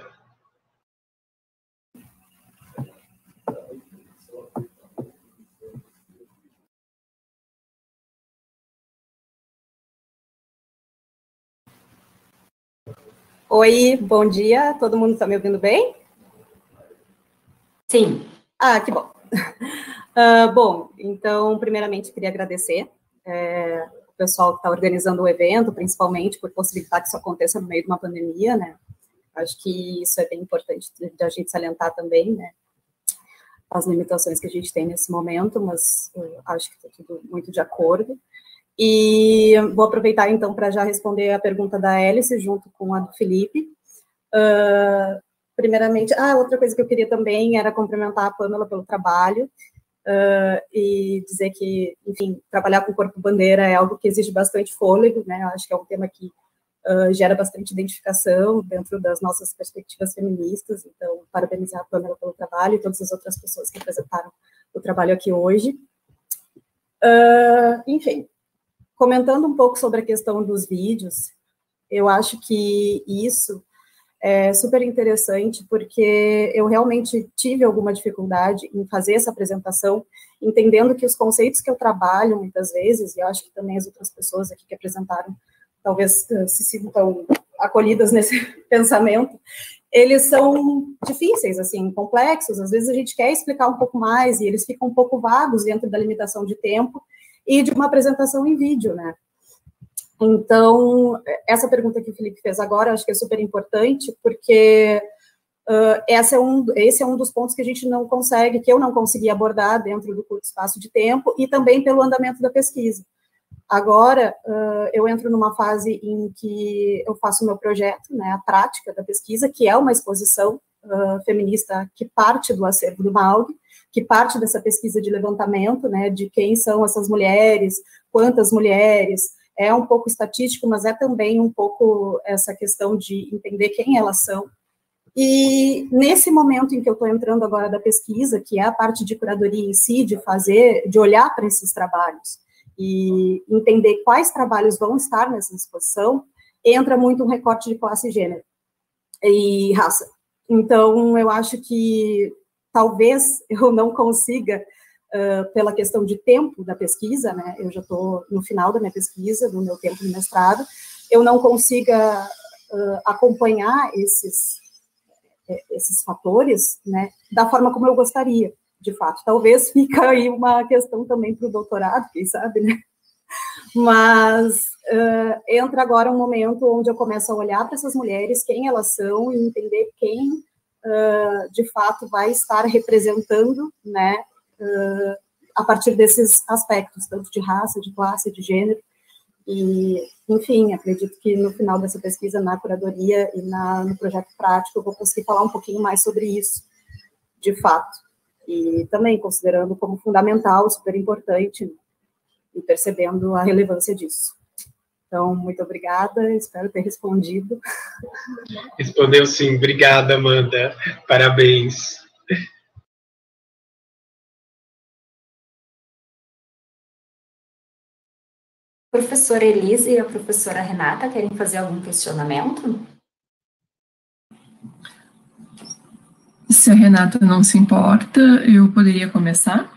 Oi, bom dia. Todo mundo está me ouvindo bem? Sim. Ah, que bom. Uh, bom, então, primeiramente, queria agradecer é, o pessoal que está organizando o evento, principalmente por possibilitar que isso aconteça no meio de uma pandemia, né? Acho que isso é bem importante de a gente salientar também, né? As limitações que a gente tem nesse momento, mas acho que está tudo muito de acordo. E vou aproveitar, então, para já responder a pergunta da Hélice, junto com a do Felipe. Uh, primeiramente, ah, outra coisa que eu queria também era cumprimentar a Pamela pelo trabalho uh, e dizer que, enfim, trabalhar com corpo-bandeira é algo que exige bastante fôlego, né? Eu acho que é um tema que uh, gera bastante identificação dentro das nossas perspectivas feministas. Então, parabenizar a Pamela pelo trabalho e todas as outras pessoas que apresentaram o trabalho aqui hoje. Uh, enfim, comentando um pouco sobre a questão dos vídeos, eu acho que isso é super interessante, porque eu realmente tive alguma dificuldade em fazer essa apresentação, entendendo que os conceitos que eu trabalho, muitas vezes, e eu acho que também as outras pessoas aqui que apresentaram, talvez se sintam acolhidas nesse pensamento, eles são difíceis, assim, complexos, às vezes a gente quer explicar um pouco mais, e eles ficam um pouco vagos dentro da limitação de tempo, e de uma apresentação em vídeo, né? Então, essa pergunta que o Felipe fez agora, eu acho que é super importante, porque uh, essa é um, esse é um dos pontos que a gente não consegue, que eu não consegui abordar dentro do curto espaço de tempo, e também pelo andamento da pesquisa. Agora, uh, eu entro numa fase em que eu faço o meu projeto, né, a prática da pesquisa, que é uma exposição uh, feminista que parte do acervo do MAUG, que parte dessa pesquisa de levantamento, né, de quem são essas mulheres, quantas mulheres, é um pouco estatístico, mas é também um pouco essa questão de entender quem elas são. E nesse momento em que eu estou entrando agora da pesquisa, que é a parte de curadoria em si, de fazer, de olhar para esses trabalhos e entender quais trabalhos vão estar nessa exposição, entra muito um recorte de classe e gênero e raça. Então, eu acho que talvez eu não consiga, uh, pela questão de tempo da pesquisa, né, eu já estou no final da minha pesquisa, do meu tempo de mestrado, eu não consiga uh, acompanhar esses, esses fatores, né, da forma como eu gostaria, de fato. Talvez fica aí uma questão também para o doutorado, quem sabe, né? Mas uh, entra agora um momento onde eu começo a olhar para essas mulheres, quem elas são, e entender quem Uh, de fato vai estar representando, né, uh, a partir desses aspectos, tanto de raça, de classe, de gênero, e, enfim, acredito que no final dessa pesquisa, na curadoria e na, no projeto prático, eu vou conseguir falar um pouquinho mais sobre isso, de fato, e também considerando como fundamental, super importante, e percebendo a relevância disso. Então, muito obrigada, espero ter respondido. Respondeu sim, obrigada, Amanda, parabéns. A professora Elisa e a professora Renata querem fazer algum questionamento? Se a Renata não se importa, eu poderia começar?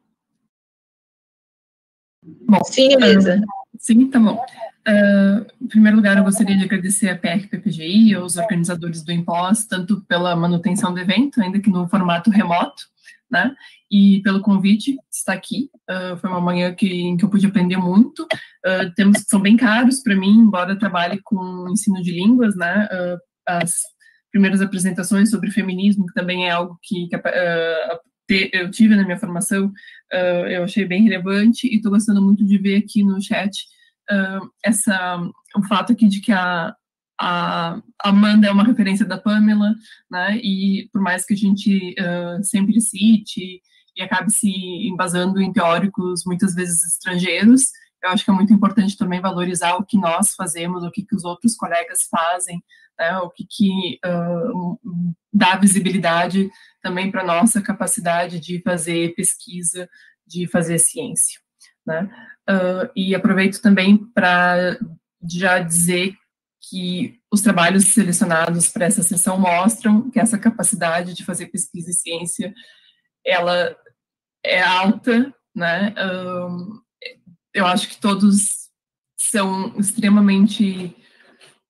Bom, sim, Elisa. Uh, sim, tá bom. Uh, em primeiro lugar, eu gostaria de agradecer a P R P P G I e aos organizadores do IMPOS, tanto pela manutenção do evento, ainda que no formato remoto, né, e pelo convite de estar aqui. Uh, foi uma manhã que, em que eu pude aprender muito. Uh, temas que são bem caros para mim, embora eu trabalhe com ensino de línguas, né, uh, as primeiras apresentações sobre feminismo, que também é algo que, que uh, te, eu tive na minha formação, uh, eu achei bem relevante, e estou gostando muito de ver aqui no chat Uh, essa, o fato aqui de que a, a Amanda é uma referência da Pamela, né, e por mais que a gente uh, sempre cite e acabe se embasando em teóricos muitas vezes estrangeiros, eu acho que é muito importante também valorizar o que nós fazemos, o que, que os outros colegas fazem, né, o que, que uh, dá visibilidade também para a nossa capacidade de fazer pesquisa, de fazer ciência, né. Uh, e aproveito também para já dizer que os trabalhos selecionados para essa sessão mostram que essa capacidade de fazer pesquisa e ciência, ela é alta, né? Uh, eu acho que todos são extremamente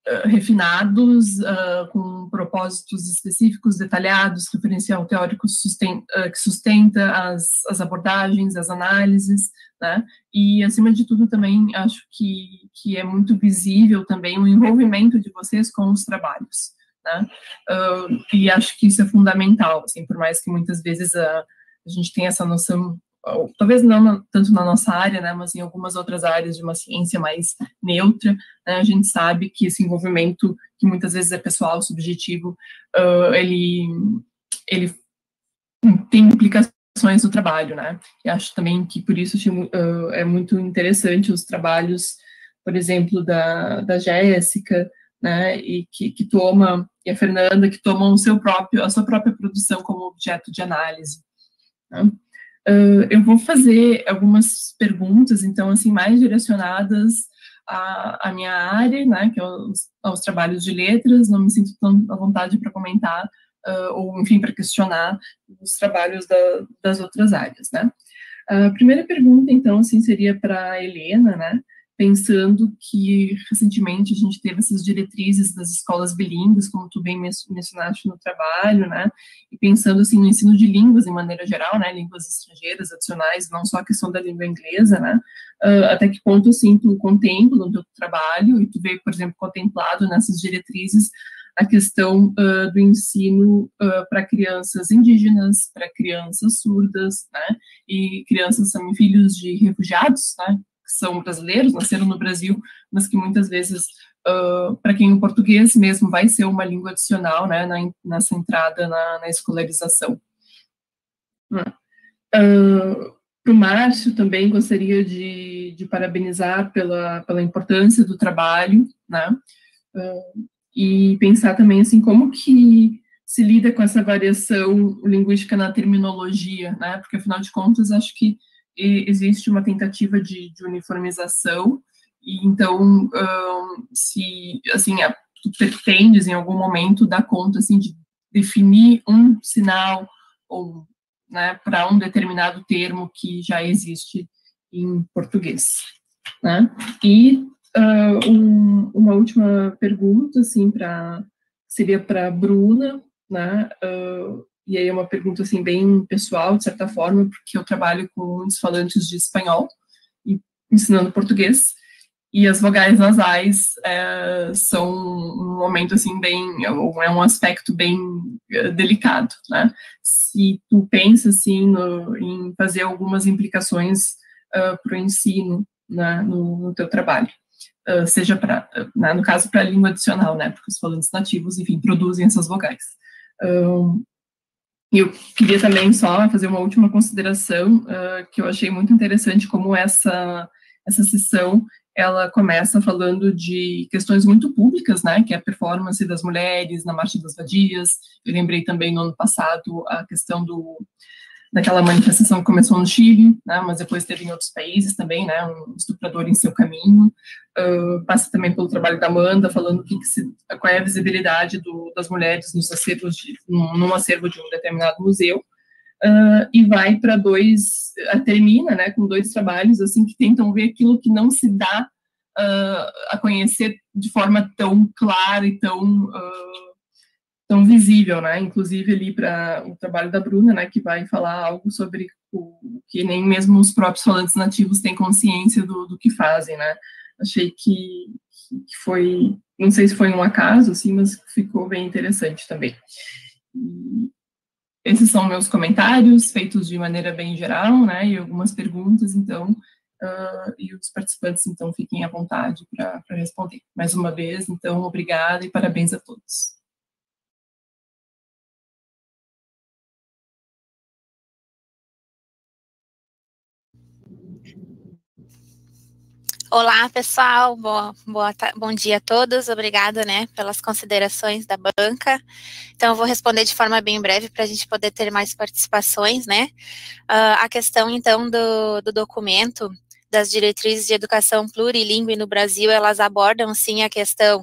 uh, refinados, uh, com propósitos específicos, detalhados, referencial teórico susten uh, que sustenta as, as abordagens, as análises, né? E, acima de tudo, também acho que, que é muito visível também o envolvimento de vocês com os trabalhos, né? Uh, e acho que isso é fundamental, assim, por mais que muitas vezes a, a gente tenha essa noção, talvez não na, tanto na nossa área, né, mas em algumas outras áreas de uma ciência mais neutra, né, a gente sabe que esse envolvimento, que muitas vezes é pessoal, subjetivo, uh, ele, ele tem implicações no trabalho, né, e acho também que por isso uh, é muito interessante os trabalhos, por exemplo, da, da Jéssica, né, e que, que toma, e a Fernanda, que tomam o seu próprio, a sua própria produção como objeto de análise, né. Uh, eu vou fazer algumas perguntas, então, assim, mais direcionadas à, à minha área, né, que é os, aos trabalhos de letras. Não me sinto tão à vontade para comentar, uh, ou, enfim, para questionar os trabalhos da, das outras áreas, né. A primeira pergunta, então, assim, seria para a Helena, né, pensando que, recentemente, a gente teve essas diretrizes das escolas bilíngues, como tu bem mencionaste no trabalho, né, e pensando, assim, no ensino de línguas, em maneira geral, né, línguas estrangeiras, adicionais, não só a questão da língua inglesa, né, uh, até que ponto, assim, tu contempla no teu trabalho, e tu vê, por exemplo, contemplado nessas diretrizes, a questão uh, do ensino uh, para crianças indígenas, para crianças surdas, né, e crianças também filhos de refugiados, né, que são brasileiros, nasceram no Brasil, mas que muitas vezes, uh, para quem o português mesmo vai ser uma língua adicional, né, na, nessa entrada na, na escolarização. Uh, para o Márcio, também gostaria de, de parabenizar pela, pela importância do trabalho, né, uh, e pensar também, assim, como que se lida com essa variação linguística na terminologia, né, porque, afinal de contas, acho que existe uma tentativa de, de uniformização, e então, um, se, assim, a, tu pretendes, em algum momento, dar conta, assim, de definir um sinal, ou, né, para um determinado termo que já existe em português, né, e uh, um, uma última pergunta, assim, pra, seria para a Bruna, né, uh, e aí é uma pergunta, assim, bem pessoal, de certa forma, porque eu trabalho com muitos falantes de espanhol, e ensinando português, e as vogais nasais é, são um momento, assim, bem, é um aspecto bem é, delicado, né? Se tu pensa, assim, no, em fazer algumas implicações uh, para o ensino, né, no, no teu trabalho, uh, seja para, né, no caso, para a língua adicional, né, porque os falantes nativos, enfim, produzem essas vogais. Um, E eu queria também só fazer uma última consideração, uh, que eu achei muito interessante, como essa, essa sessão, ela começa falando de questões muito públicas, né, que é a performance das mulheres na Marcha das Vadias. Eu lembrei também, no ano passado, a questão do, daquela manifestação que começou no Chile, né, mas depois teve em outros países também, né, um estuprador em seu caminho. Uh, passa também pelo trabalho da Amanda, falando que, que se, qual é a visibilidade do, das mulheres nos acervos de, num, num acervo de um determinado museu, uh, e vai para dois, uh, termina, né, com dois trabalhos, assim, que tentam ver aquilo que não se dá uh, a conhecer de forma tão clara e tão, uh, tão visível, né, inclusive ali para o trabalho da Bruna, né, que vai falar algo sobre o que nem mesmo os próprios falantes nativos têm consciência do, do que fazem, né. Achei que, que foi, não sei se foi um acaso, assim, mas ficou bem interessante também. E esses são meus comentários, feitos de maneira bem geral, né, e algumas perguntas, então, uh, e os participantes, então, fiquem à vontade para responder. Mais uma vez, então, obrigada e parabéns a todos. Olá, pessoal, boa, boa, bom dia a todos, obrigada, né, pelas considerações da banca. Então, eu vou responder de forma bem breve para a gente poder ter mais participações, né. Uh, a questão, então, do, do documento das diretrizes de educação plurilingüe no Brasil, elas abordam sim a questão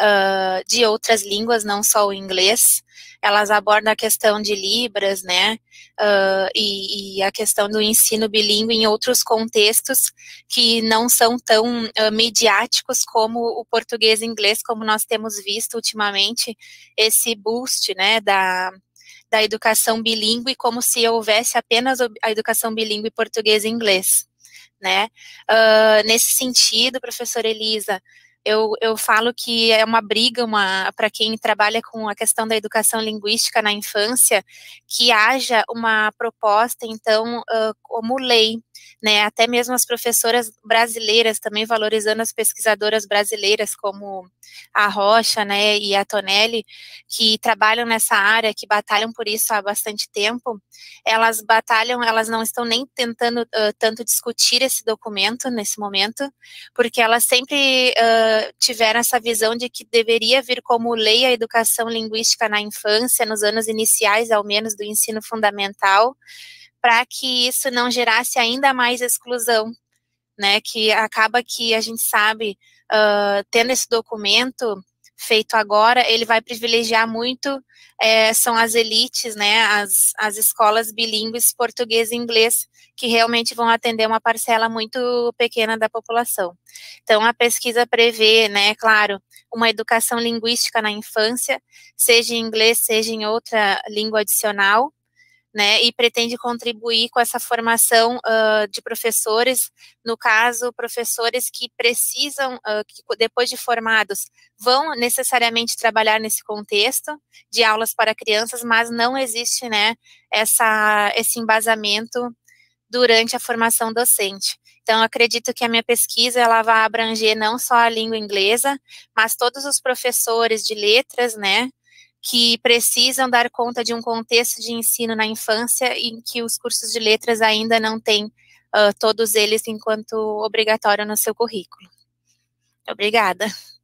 uh, de outras línguas, não só o inglês. Elas abordam a questão de Libras, né, uh, e, e a questão do ensino bilíngue em outros contextos que não são tão uh, midiáticos como o português e inglês, como nós temos visto ultimamente, esse boost, né, da, da educação bilíngue, como se houvesse apenas a educação bilíngue português e inglês, né. Uh, nesse sentido, professora Elisa, Eu, eu falo que é uma briga uma, para quem trabalha com a questão da educação linguística na infância, que haja uma proposta, então, uh, como lei, né, até mesmo as professoras brasileiras, também valorizando as pesquisadoras brasileiras, como a Rocha, né, e a Tonelli, que trabalham nessa área, que batalham por isso há bastante tempo, elas batalham, elas não estão nem tentando uh, tanto discutir esse documento nesse momento, porque elas sempre uh, tiveram essa visão de que deveria vir como lei a educação linguística na infância, nos anos iniciais, ao menos, do ensino fundamental, para que isso não gerasse ainda mais exclusão, né, que acaba que a gente sabe, uh, tendo esse documento feito agora, ele vai privilegiar muito, é, são as elites, né, as, as escolas bilíngues português e inglês, que realmente vão atender uma parcela muito pequena da população. Então, a pesquisa prevê, né, claro, uma educação linguística na infância, seja em inglês, seja em outra língua adicional, né, e pretende contribuir com essa formação uh, de professores, no caso, professores que precisam, uh, que depois de formados, vão necessariamente trabalhar nesse contexto de aulas para crianças, mas não existe, né, essa, esse embasamento durante a formação docente. Então, acredito que a minha pesquisa, ela vai abranger não só a língua inglesa, mas todos os professores de letras, né, que precisam dar conta de um contexto de ensino na infância em que os cursos de letras ainda não têm uh, todos eles enquanto obrigatório no seu currículo. Obrigada.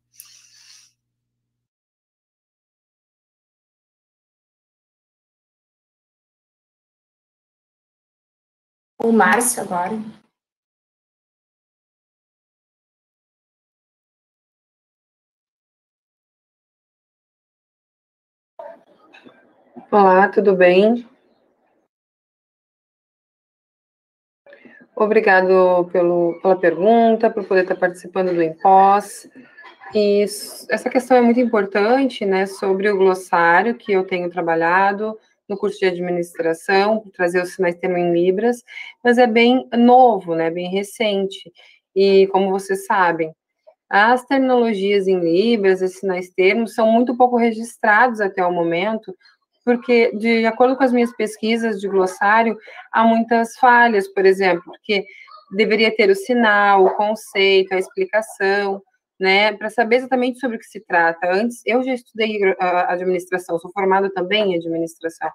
O Márcio agora. Olá, tudo bem? Obrigado pelo, pela pergunta, por poder estar participando do Impós. E essa questão é muito importante, né, sobre o glossário que eu tenho trabalhado no curso de administração, trazer os sinais termo em Libras, mas é bem novo, né, bem recente. E como vocês sabem, as terminologias em Libras, esses sinais termos, são muito pouco registrados até o momento, porque, de acordo com as minhas pesquisas de glossário, há muitas falhas, por exemplo, porque deveria ter o sinal, o conceito, a explicação, né, para saber exatamente sobre o que se trata. Antes, eu já estudei administração, sou formada também em administração,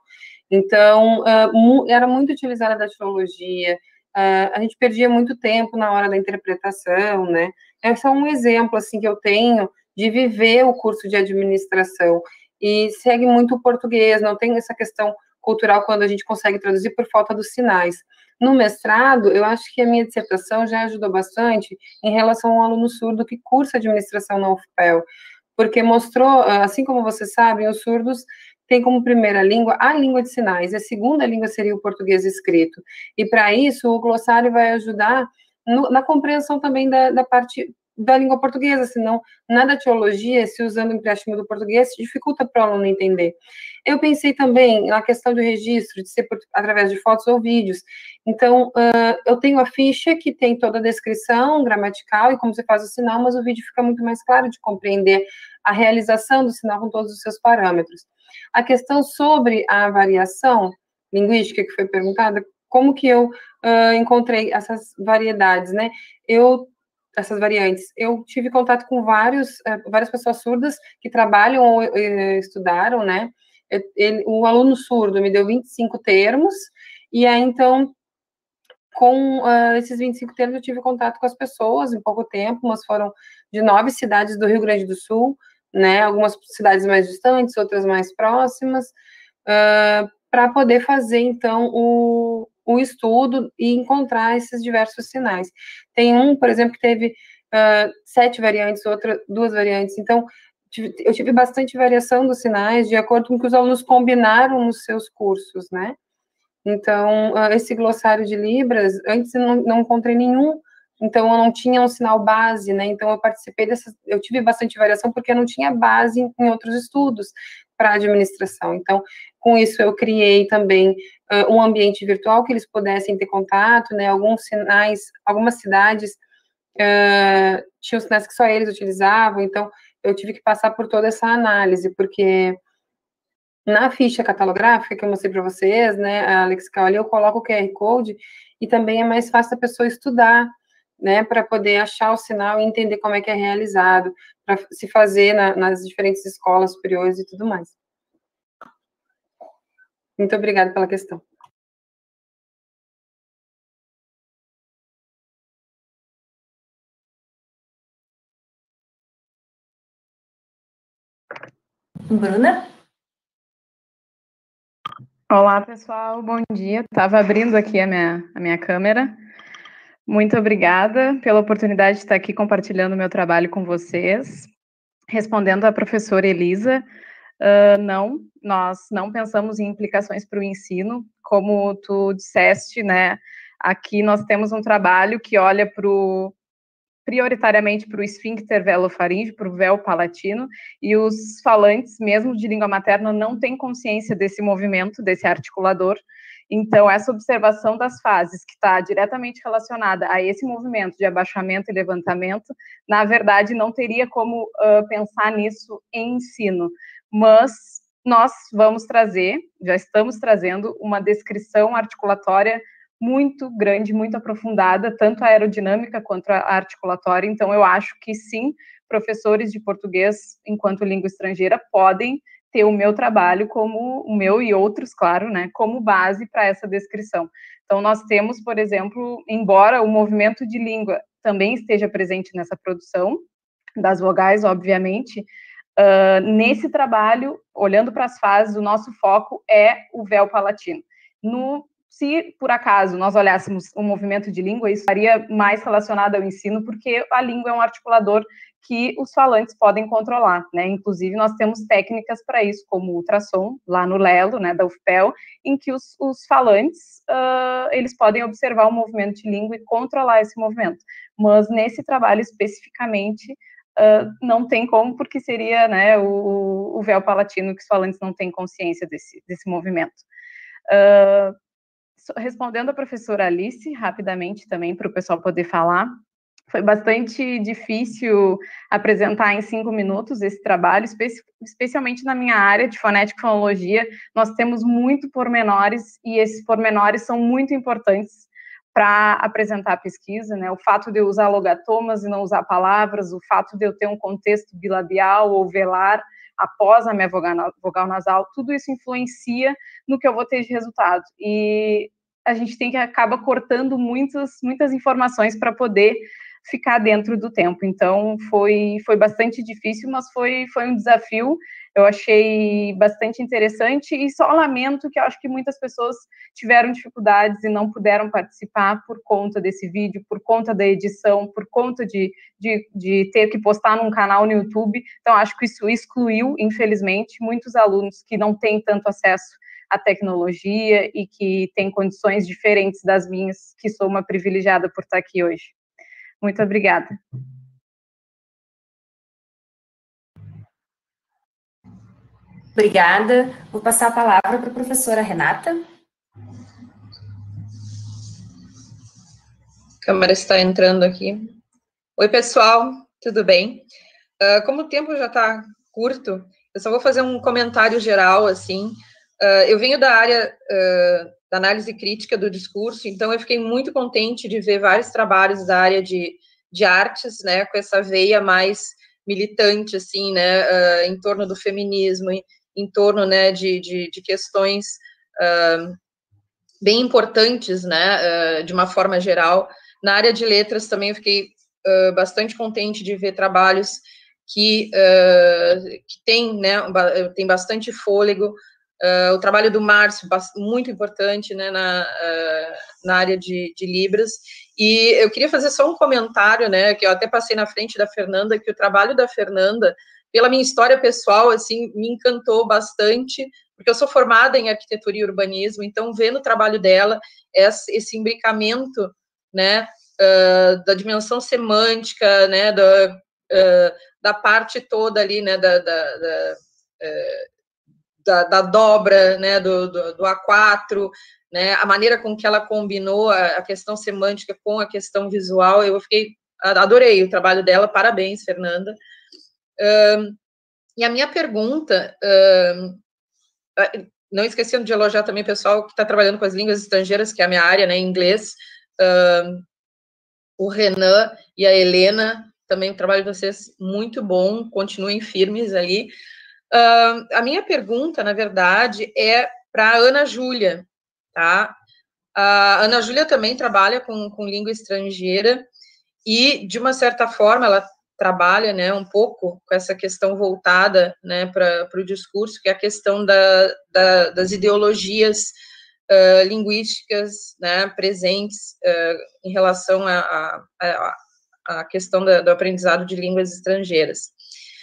então, uh, era muito utilizada a datilologia, uh, a gente perdia muito tempo na hora da interpretação, né, é só um exemplo, assim, que eu tenho de viver o curso de administração, e segue muito o português, não tem essa questão cultural quando a gente consegue traduzir por falta dos sinais. No mestrado, eu acho que a minha dissertação já ajudou bastante em relação ao aluno surdo que cursa administração na U F P E L, porque mostrou, assim como vocês sabem, os surdos têm como primeira língua a língua de sinais, e a segunda língua seria o português escrito, e para isso o glossário vai ajudar no, na compreensão também da, da parte da língua portuguesa, senão, na datilologia, se usando o empréstimo do português, dificulta para o aluno entender. Eu pensei também na questão do registro, de ser por, através de fotos ou vídeos. Então, uh, eu tenho a ficha que tem toda a descrição gramatical e como você faz o sinal, mas o vídeo fica muito mais claro de compreender a realização do sinal com todos os seus parâmetros. A questão sobre a variação linguística que foi perguntada, como que eu uh, encontrei essas variedades, né? Eu essas variantes. Eu tive contato com vários, uh, várias pessoas surdas que trabalham ou uh, estudaram, né? Ele, o aluno surdo me deu vinte e cinco termos, e aí, então, com uh, esses vinte e cinco termos, eu tive contato com as pessoas em pouco tempo, umas foram de nove cidades do Rio Grande do Sul, né? Algumas cidades mais distantes, outras mais próximas, uh, para poder fazer, então, o, o estudo e encontrar esses diversos sinais. Tem um, por exemplo, que teve uh, sete variantes, outra duas variantes, então tive, eu tive bastante variação dos sinais de acordo com o que os alunos combinaram nos seus cursos, né? Então, uh, esse glossário de Libras, antes eu não, não encontrei nenhum, então eu não tinha um sinal base, né? Então eu participei dessas, eu tive bastante variação porque eu não tinha base em, em outros estudos para administração. Então, com isso eu criei também uh, um ambiente virtual que eles pudessem ter contato, né? Alguns sinais, algumas cidades uh, tinham sinais que só eles utilizavam, então eu tive que passar por toda essa análise, porque na ficha catalográfica que eu mostrei para vocês, né, a lexical ali, eu coloco o Q R Code e também é mais fácil a pessoa estudar, né, para poder achar o sinal e entender como é que é realizado, para se fazer na, nas diferentes escolas superiores e tudo mais. Muito obrigada pela questão. Bruna? Olá, pessoal, bom dia. Estava abrindo aqui a minha, a minha câmera. Muito obrigada pela oportunidade de estar aqui compartilhando o meu trabalho com vocês. Respondendo à professora Elisa, uh, não, nós não pensamos em implicações para o ensino. Como tu disseste, né, aqui nós temos um trabalho que olha para o prioritariamente para o esfíncter velofaríngeo, para o véu palatino, e os falantes, mesmo de língua materna, não têm consciência desse movimento, desse articulador. Então, essa observação das fases, que está diretamente relacionada a esse movimento de abaixamento e levantamento, na verdade, não teria como uh, pensar nisso em ensino, mas nós vamos trazer, já estamos trazendo, uma descrição articulatória muito grande, muito aprofundada, tanto a aerodinâmica quanto a articulatória. Então, eu acho que sim, professores de português, enquanto língua estrangeira, podem ter o meu trabalho como, o meu e outros, claro, né, como base para essa descrição. Então, nós temos, por exemplo, embora o movimento de língua também esteja presente nessa produção, das vogais, obviamente, uh, nesse trabalho, olhando para as fases, o nosso foco é o véu palatino. No Se, por acaso, nós olhássemos o movimento de língua, isso estaria mais relacionado ao ensino, porque a língua é um articulador que os falantes podem controlar, né? Inclusive, nós temos técnicas para isso, como o ultrassom, lá no Lelo, né, da U F P E L, em que os, os falantes, uh, eles podem observar o movimento de língua e controlar esse movimento. Mas, nesse trabalho especificamente, uh, não tem como, porque seria, né, o, o véu palatino, que os falantes não têm consciência desse, desse movimento. Uh, Respondendo a professora Alice, rapidamente também, para o pessoal poder falar, foi bastante difícil apresentar em cinco minutos esse trabalho, espe especialmente na minha área de fonética e fonologia. Nós temos muito pormenores, e esses pormenores são muito importantes para apresentar a pesquisa, né? O fato de eu usar logatomas e não usar palavras, o fato de eu ter um contexto bilabial ou velar após a minha vogal, vogal nasal, tudo isso influencia no que eu vou ter de resultado. E a gente tem que acaba cortando muitas, muitas informações para poder ficar dentro do tempo. Então, foi, foi bastante difícil, mas foi, foi um desafio. Eu achei bastante interessante e só lamento que eu acho que muitas pessoas tiveram dificuldades e não puderam participar por conta desse vídeo, por conta da edição, por conta de, de, de ter que postar num canal no YouTube. Então, acho que isso excluiu, infelizmente, muitos alunos que não têm tanto acesso à tecnologia e que têm condições diferentes das minhas, que sou uma privilegiada por estar aqui hoje. Muito obrigada. Obrigada. Vou passar a palavra para a professora Renata. A câmera está entrando aqui. Oi, pessoal, tudo bem? Uh, como o tempo já está curto, eu só vou fazer um comentário geral, assim. Uh, eu venho da área uh, da análise crítica do discurso, então eu fiquei muito contente de ver vários trabalhos da área de, de artes, né, com essa veia mais militante, assim, né, uh, em torno do feminismo, em, em torno, né, de, de, de questões uh, bem importantes, né, uh, de uma forma geral. Na área de letras também eu fiquei uh, bastante contente de ver trabalhos que, uh, que tem, né, tem bastante fôlego. Uh, o trabalho do Márcio, muito importante, né, na, uh, na área de, de Libras, e eu queria fazer só um comentário, né, que eu até passei na frente da Fernanda, que o trabalho da Fernanda, pela minha história pessoal, assim, me encantou bastante, porque eu sou formada em arquitetura e urbanismo, então, vendo o trabalho dela, esse, esse imbricamento, né, uh, da dimensão semântica, né, da, uh, da parte toda ali, né, da, da, da, uh, da, da dobra, né, do, do, do A quatro, né, a maneira com que ela combinou a, a questão semântica com a questão visual, eu fiquei, adorei o trabalho dela, parabéns, Fernanda. Uh, e a minha pergunta, uh, não esquecendo de elogiar também o pessoal que está trabalhando com as línguas estrangeiras, que é a minha área, né, inglês, uh, o Renan e a Helena, também o trabalho de vocês muito bom, continuem firmes ali. Uh, a minha pergunta, na verdade, é para a Ana Júlia, tá? A Ana Júlia também trabalha com, com língua estrangeira e, de uma certa forma, ela trabalha, né, um pouco com essa questão voltada, né, para o discurso, que é a questão da, da, das ideologias uh, linguísticas, né, presentes uh, em relação à a, a, a questão da, do aprendizado de línguas estrangeiras.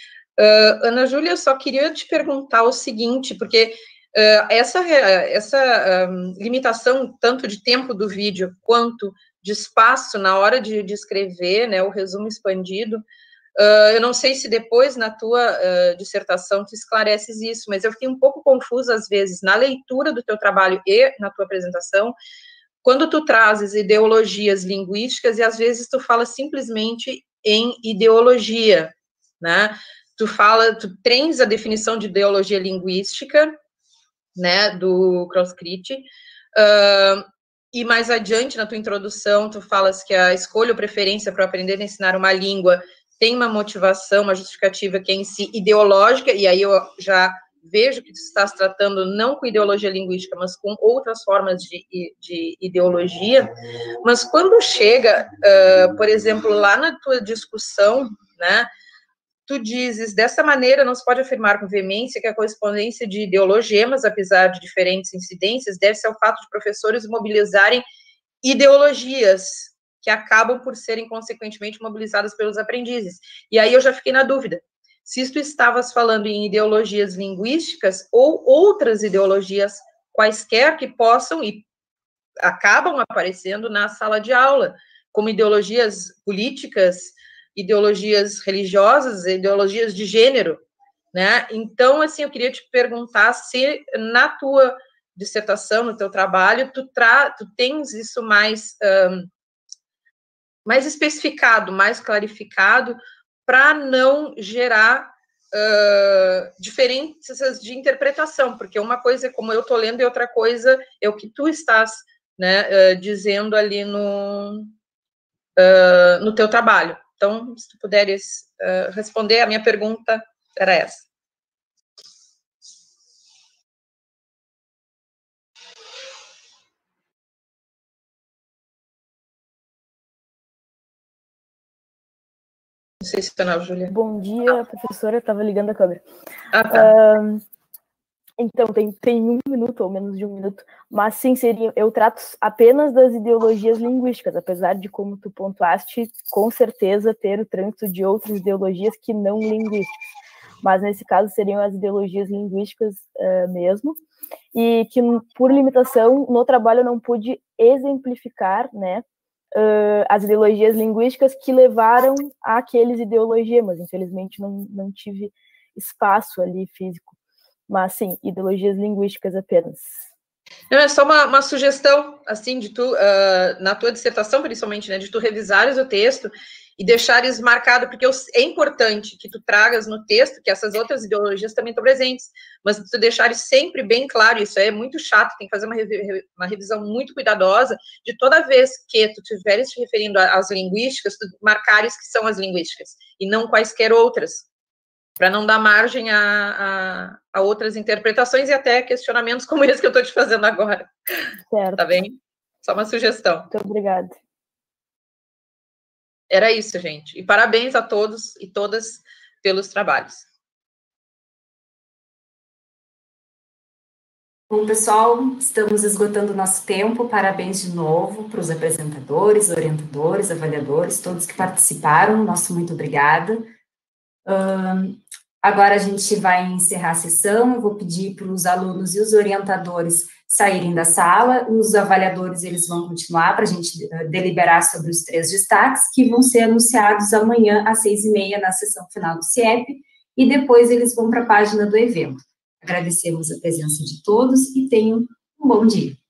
Uh, Ana Júlia, eu só queria te perguntar o seguinte, porque uh, essa, essa um, limitação, tanto de tempo do vídeo, quanto de espaço na hora de, de escrever, né, o resumo expandido, uh, eu não sei se depois na tua uh, dissertação tu esclareces isso, mas eu fiquei um pouco confusa às vezes na leitura do teu trabalho e na tua apresentação, quando tu trazes ideologias linguísticas e às vezes tu fala simplesmente em ideologia, né? Tu fala, tu tens a definição de ideologia linguística, né, do Cross-Crit, uh, e mais adiante, na tua introdução, tu falas que a escolha ou preferência para aprender a ensinar uma língua tem uma motivação, uma justificativa que é em si ideológica, e aí eu já vejo que tu estás tratando não com ideologia linguística, mas com outras formas de, de ideologia, mas quando chega, uh, por exemplo, lá na tua discussão, né, tu dizes, dessa maneira, não se pode afirmar com veemência que a correspondência de ideologemas, apesar de diferentes incidências, deve-se ao fato de professores mobilizarem ideologias que acabam por serem, consequentemente, mobilizadas pelos aprendizes. E aí eu já fiquei na dúvida, se tu estavas falando em ideologias linguísticas ou outras ideologias quaisquer que possam e acabam aparecendo na sala de aula, como ideologias políticas, ideologias religiosas, ideologias de gênero, né? Então, assim, eu queria te perguntar se na tua dissertação, no teu trabalho, tu, tra tu tens isso mais, um, mais especificado, mais clarificado, para não gerar uh, diferenças de interpretação, porque uma coisa é como eu estou lendo e outra coisa é o que tu estás, né, uh, dizendo ali no, uh, no teu trabalho. Então, se tu puderes uh, responder, a minha pergunta era essa. Não sei se está, Júlia. Bom dia, professora, estava ligando a câmera. Ah, tá. Uh, então, tem, tem um minuto, ou menos de um minuto, mas sim, seria, eu trato apenas das ideologias linguísticas, apesar de, como tu pontuaste, com certeza ter o trânsito de outras ideologias que não linguísticas. Mas, nesse caso, seriam as ideologias linguísticas uh, mesmo, e que, por limitação, no trabalho eu não pude exemplificar, né, uh, as ideologias linguísticas que levaram àqueles ideologemas. Infelizmente, não, não tive espaço ali físico. Mas, sim, ideologias linguísticas apenas. Não, é só uma, uma sugestão, assim, de tu, uh, na tua dissertação, principalmente, né, de tu revisares o texto e deixares marcado, porque eu, é importante que tu tragas no texto que essas outras ideologias também estão presentes, mas tu deixares sempre bem claro, isso é muito chato, tem que fazer uma, revi uma revisão muito cuidadosa, de toda vez que tu estiveres te referindo às linguísticas, tu marcares que são as linguísticas, e não quaisquer outras, para não dar margem a, a, a outras interpretações e até questionamentos como esse que eu estou te fazendo agora. Certo. Tá bem? Só uma sugestão. Muito obrigada. Era isso, gente. E parabéns a todos e todas pelos trabalhos. Bom, pessoal, estamos esgotando o nosso tempo. Parabéns de novo para os apresentadores, orientadores, avaliadores, todos que participaram. Nosso muito obrigada. Uh, agora a gente vai encerrar a sessão. Eu vou pedir para os alunos e os orientadores saírem da sala. Os avaliadores eles vão continuar para a gente uh, deliberar sobre os três destaques que vão ser anunciados amanhã às seis e meia na sessão final do C I E P e depois eles vão para a página do evento. Agradecemos a presença de todos e tenham um bom dia.